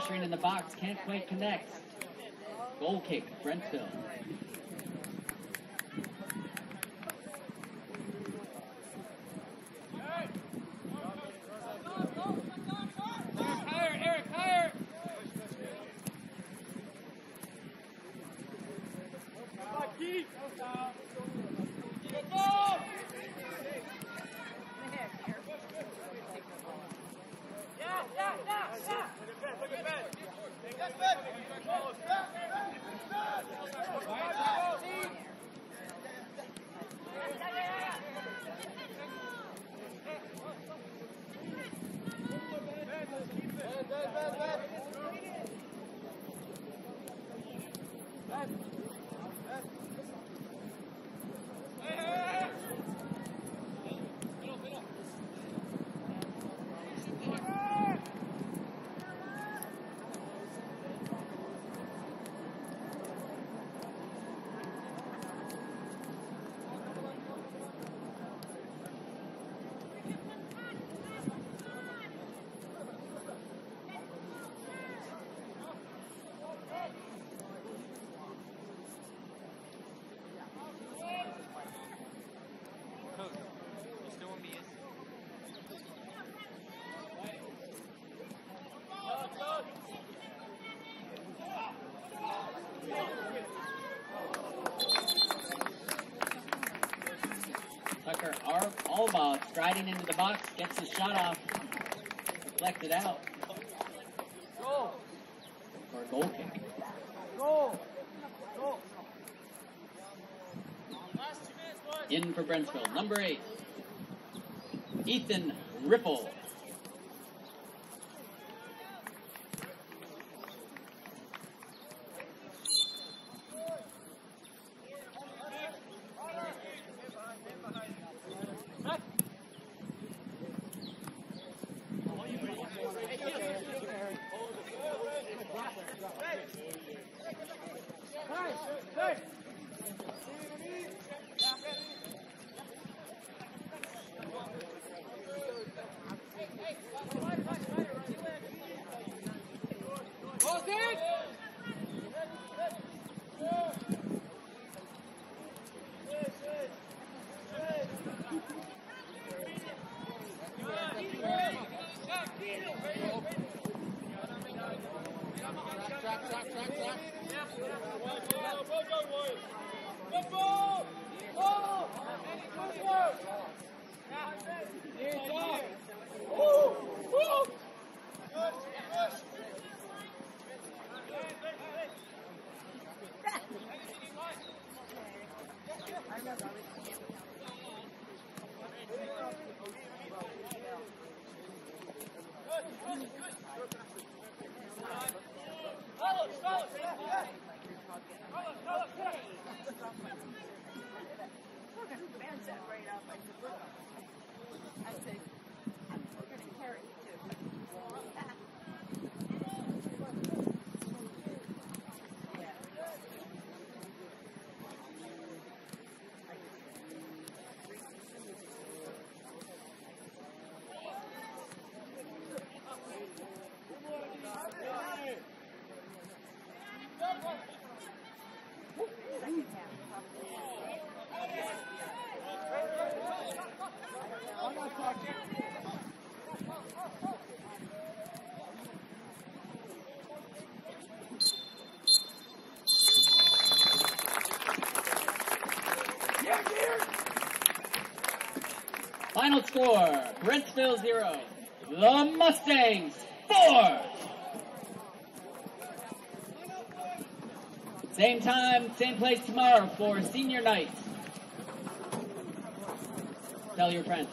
pressuring in the box, can't quite connect. Goal kick, Brentsville. Eric, higher! Tucker Alba striding into the box, gets his shot off, deflected out Goal! for a goal kick. Goal! Goal! In for Brentsville, number 8, Ethan Ripple. Final score, Brentsville 0, the Mustangs 4. Same time, same place tomorrow for senior night. Tell your friends.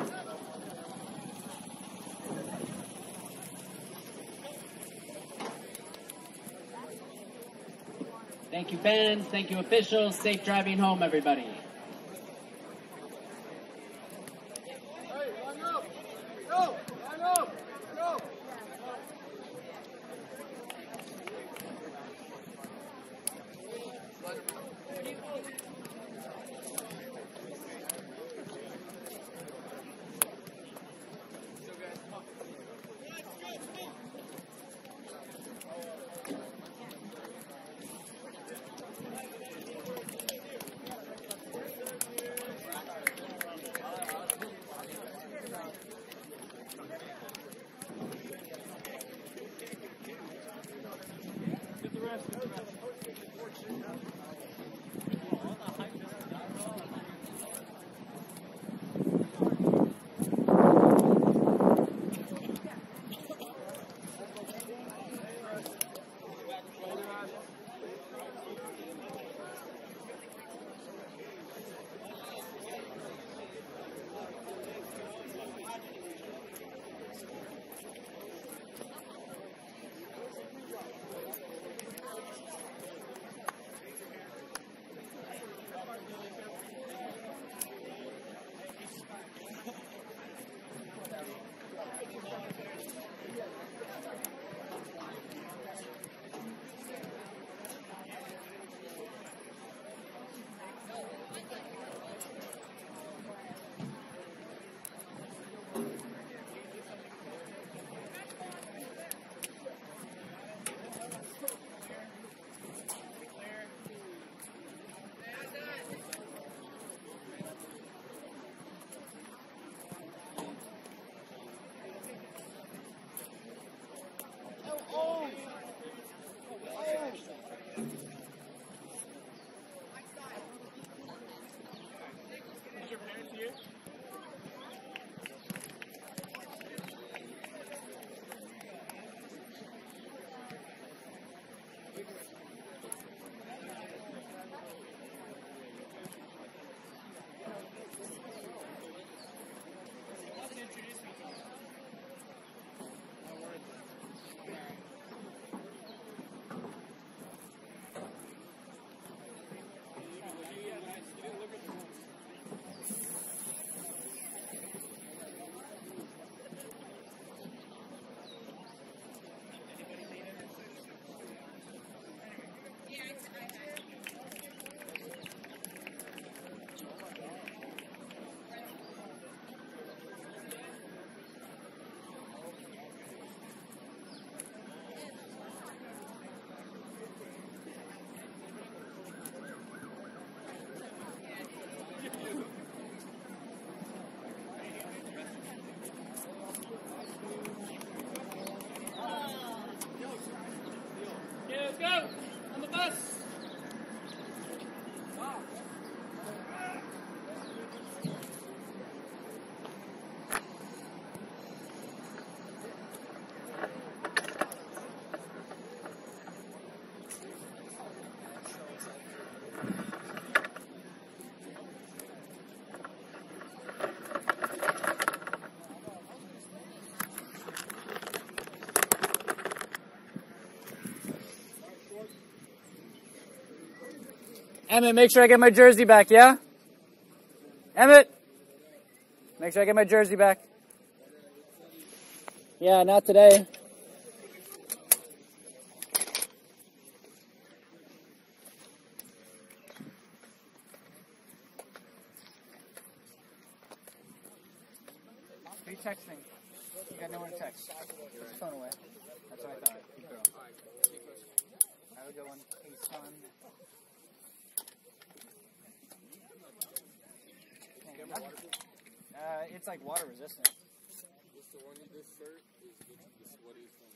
Thank you fans, thank you officials, safe driving home everybody. Emmett, make sure I get my jersey back, yeah? Emmett, make sure I get my jersey back. Yeah, not today. Are you texting? You got nowhere to text. Put your phone away. That's what I thought. Keep going. I would go on case one. It's like water resistant. This the one you just shirt is the sweatiest one.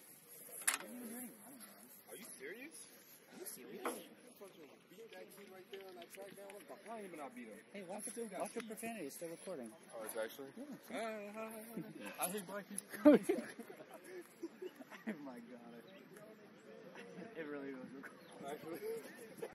Are you serious? Are you serious? Beat that kid right there on that track down. I ain't even not beat him. Hey, watch your profanity. It's still recording. Oh, it's actually? Yeah. I hate black people. Oh my god. It really was recording. Actually.